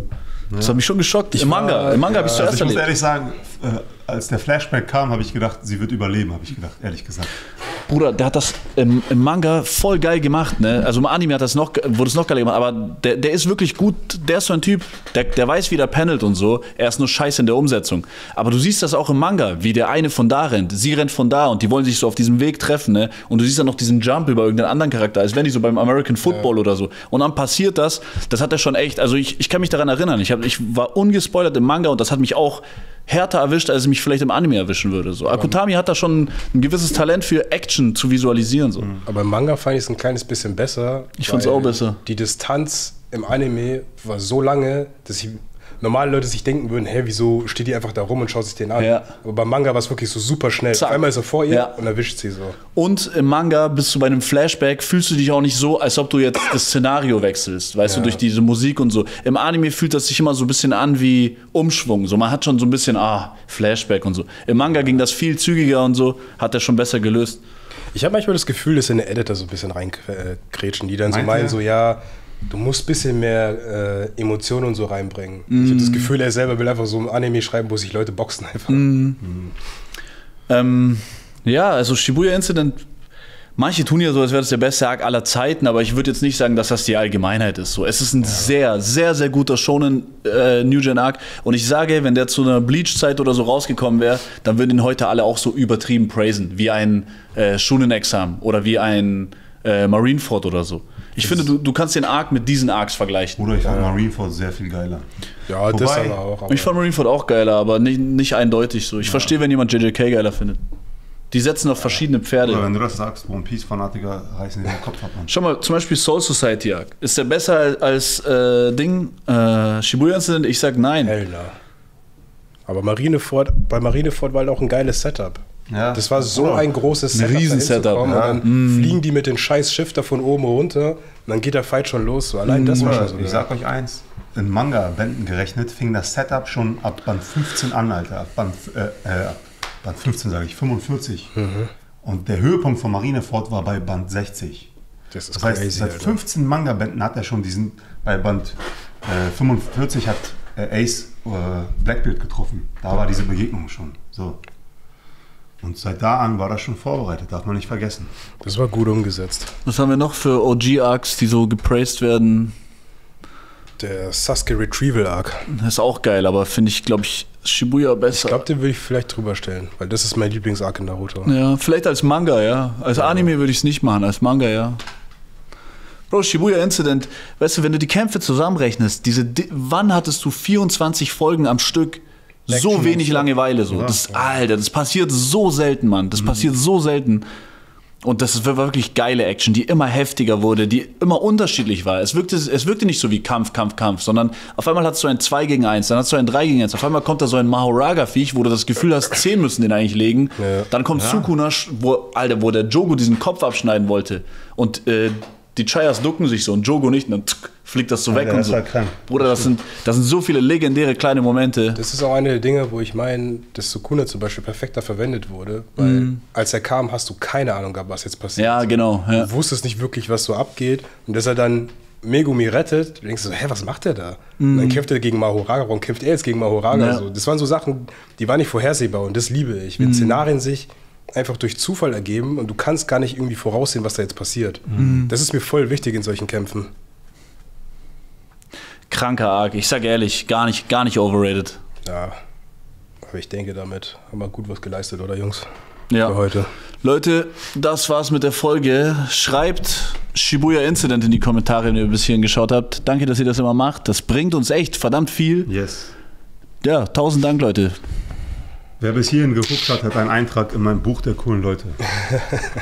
das hat mich schon geschockt. Im war- Manga, im Manga habe ich Also zuerst ich muss erlebt. ehrlich sagen, äh, als der Flashback kam, habe ich gedacht, sie wird überleben, habe ich gedacht, ehrlich gesagt. Bruder, der hat das im, im Manga voll geil gemacht, ne? Also im Anime hat das noch, wurde es noch geiler gemacht, aber der, der ist wirklich gut, der ist so ein Typ, der, der weiß, wie der pendelt und so, er ist nur scheiße in der Umsetzung. Aber du siehst das auch im Manga, wie der eine von da rennt, sie rennt von da und die wollen sich so auf diesem Weg treffen, ne? Und du siehst dann noch diesen Jump über irgendeinen anderen Charakter, als wären die so beim American Football oder so. Und dann passiert das, das hat er schon echt, also ich, ich kann mich daran erinnern, ich, hab, ich war ungespoilert im Manga und das hat mich auch härter erwischt, als es mich vielleicht im Anime erwischen würde. So. Akutami hat da schon ein gewisses Talent für Action zu visualisieren. So. Aber im Manga fand ich es ein kleines bisschen besser. Ich fand's weil auch besser. Die Distanz im Anime war so lange, dass ich normale Leute sich denken würden, hä, wieso steht die einfach da rum und schaut sich den an? Ja. Aber beim Manga war es wirklich so super schnell. Zack. Auf einmal ist er vor ihr Ja. und erwischt sie so. Und im Manga bist du bei einem Flashback, fühlst du dich auch nicht so, als ob du jetzt das Szenario wechselst, weißt du, durch diese Musik und so. Im Anime fühlt das sich immer so ein bisschen an wie Umschwung. So, man hat schon so ein bisschen, ah, Flashback und so. Im Manga ging das viel zügiger und so, hat er schon besser gelöst. Ich habe manchmal das Gefühl, dass in der Editor so ein bisschen reinkrätschen, die dann so Meint meinen, ihr? so ja, du musst ein bisschen mehr äh, Emotionen und so reinbringen. Ich habe das Gefühl, er selber will einfach so ein Anime schreiben, wo sich Leute boxen einfach. Ähm, ja, also Shibuya Incident, manche tun ja so, als wäre das der beste Arc aller Zeiten, aber ich würde jetzt nicht sagen, dass das die Allgemeinheit ist. So, es ist ein sehr, sehr, sehr guter Shonen äh, New Gen Arc und ich sage, wenn der zu einer Bleach-Zeit oder so rausgekommen wäre, dann würden ihn heute alle auch so übertrieben praisen, wie ein äh, Shunen-Exam oder wie ein äh, Marineford oder so. Ich finde, du, du kannst den Arc mit diesen Arcs vergleichen. Oder ich fand Marineford sehr viel geiler. Ja, das Wobei- aber auch. Aber Ich fand Marineford auch geiler, aber nicht, nicht eindeutig so. Ich verstehe, wenn jemand J J K geiler findet. Die setzen auf verschiedene Pferde. Oder wenn du das sagst, One Piece Fanatiker reißen den Kopf ab, Mann. Schau mal, zum Beispiel Soul Society Arc. Ist der besser als äh, Ding, äh, Shibuya Incident? Ich sag nein. Hellner. Aber Marineford, bei Marineford war halt auch ein geiles Setup. Ja. Das war so Oder? ein großes Setup. Riesen da Setup, hinzukommen ja. Und dann fliegen die mit den scheiß Schiff da von oben runter und dann geht der Fight schon los. So, allein das war schon so. Ich sag euch eins, in Manga-Bänden gerechnet, fing das Setup schon ab Band fünfzehn an, Alter. Ab Band, äh, äh, ab Band fünfzehn sage ich, fünfundvierzig. Und der Höhepunkt von Marineford war bei Band sechzig. Das ist Das heißt, crazy, seit Alter. fünfzehn Manga-Bänden hat er schon diesen, bei Band äh, fünfundvierzig hat äh, Ace äh, Blackbeard getroffen. Da war diese Begegnung schon. So. Und seit da an war das schon vorbereitet, darf man nicht vergessen. Das war gut umgesetzt. Was haben wir noch für O G Arcs, die so gepraised werden? Der Sasuke Retrieval Arc. Das ist auch geil, aber finde ich, glaube ich, Shibuya besser. Ich glaube, den würde ich vielleicht drüber stellen, weil das ist mein Lieblings-Arc in Naruto. Ja, vielleicht als Manga, ja. Als ja. Anime würde ich es nicht machen, als Manga, ja. Bro, Shibuya Incident, weißt du, wenn du die Kämpfe zusammenrechnest, diese, wann hattest du vierundzwanzig Folgen am Stück? So Action wenig Langeweile, so. Ja. Das, Alter, das passiert so selten, Mann. Das mhm. passiert so selten. Und das war wirklich geile Action, die immer heftiger wurde, die immer unterschiedlich war. Es wirkte, es wirkte nicht so wie Kampf, Kampf, Kampf, sondern auf einmal hast du ein zwei gegen eins, dann hast du ein drei gegen eins, auf einmal kommt da so ein Mahoraga-Viech, wo du das Gefühl hast, zehn müssen den eigentlich legen. Ja. Dann kommt ja. Sukuna, wo, Alter, wo der Jogo diesen Kopf abschneiden wollte. Und äh, die Chayas ducken sich so und Jogo nicht und dann tsk, fliegt das so weg. Ja, und so. Bruder, das sind, das sind so viele legendäre kleine Momente. Das ist auch eine der Dinge, wo ich meine, dass Sukuna zum Beispiel perfekter verwendet wurde, weil mm. als er kam, hast du keine Ahnung gehabt, was jetzt passiert. Ja, genau. Ja. Du wusstest nicht wirklich, was so abgeht und dass er dann Megumi rettet, du denkst so, hä, was macht der da? Mm. Und dann kämpft er gegen Mahoraga, warum kämpft er jetzt gegen Mahoraga? Ja. So, das waren so Sachen, die waren nicht vorhersehbar und das liebe ich. Wenn mm. Szenarien sich einfach durch Zufall ergeben und du kannst gar nicht irgendwie voraussehen, was da jetzt passiert. Mhm. Das ist mir voll wichtig in solchen Kämpfen. Kranker Arc, ich sag ehrlich, gar nicht, gar nicht overrated. Ja, aber ich denke, damit haben wir gut was geleistet, oder Jungs? Ja. Für heute. Leute, das war's mit der Folge. Schreibt Shibuya Incident in die Kommentare, wenn ihr bis hierhin geschaut habt. Danke, dass ihr das immer macht. Das bringt uns echt verdammt viel. Yes. Ja, tausend Dank, Leute. Wer bis hierhin geguckt hat, hat einen Eintrag in meinem Buch der coolen Leute.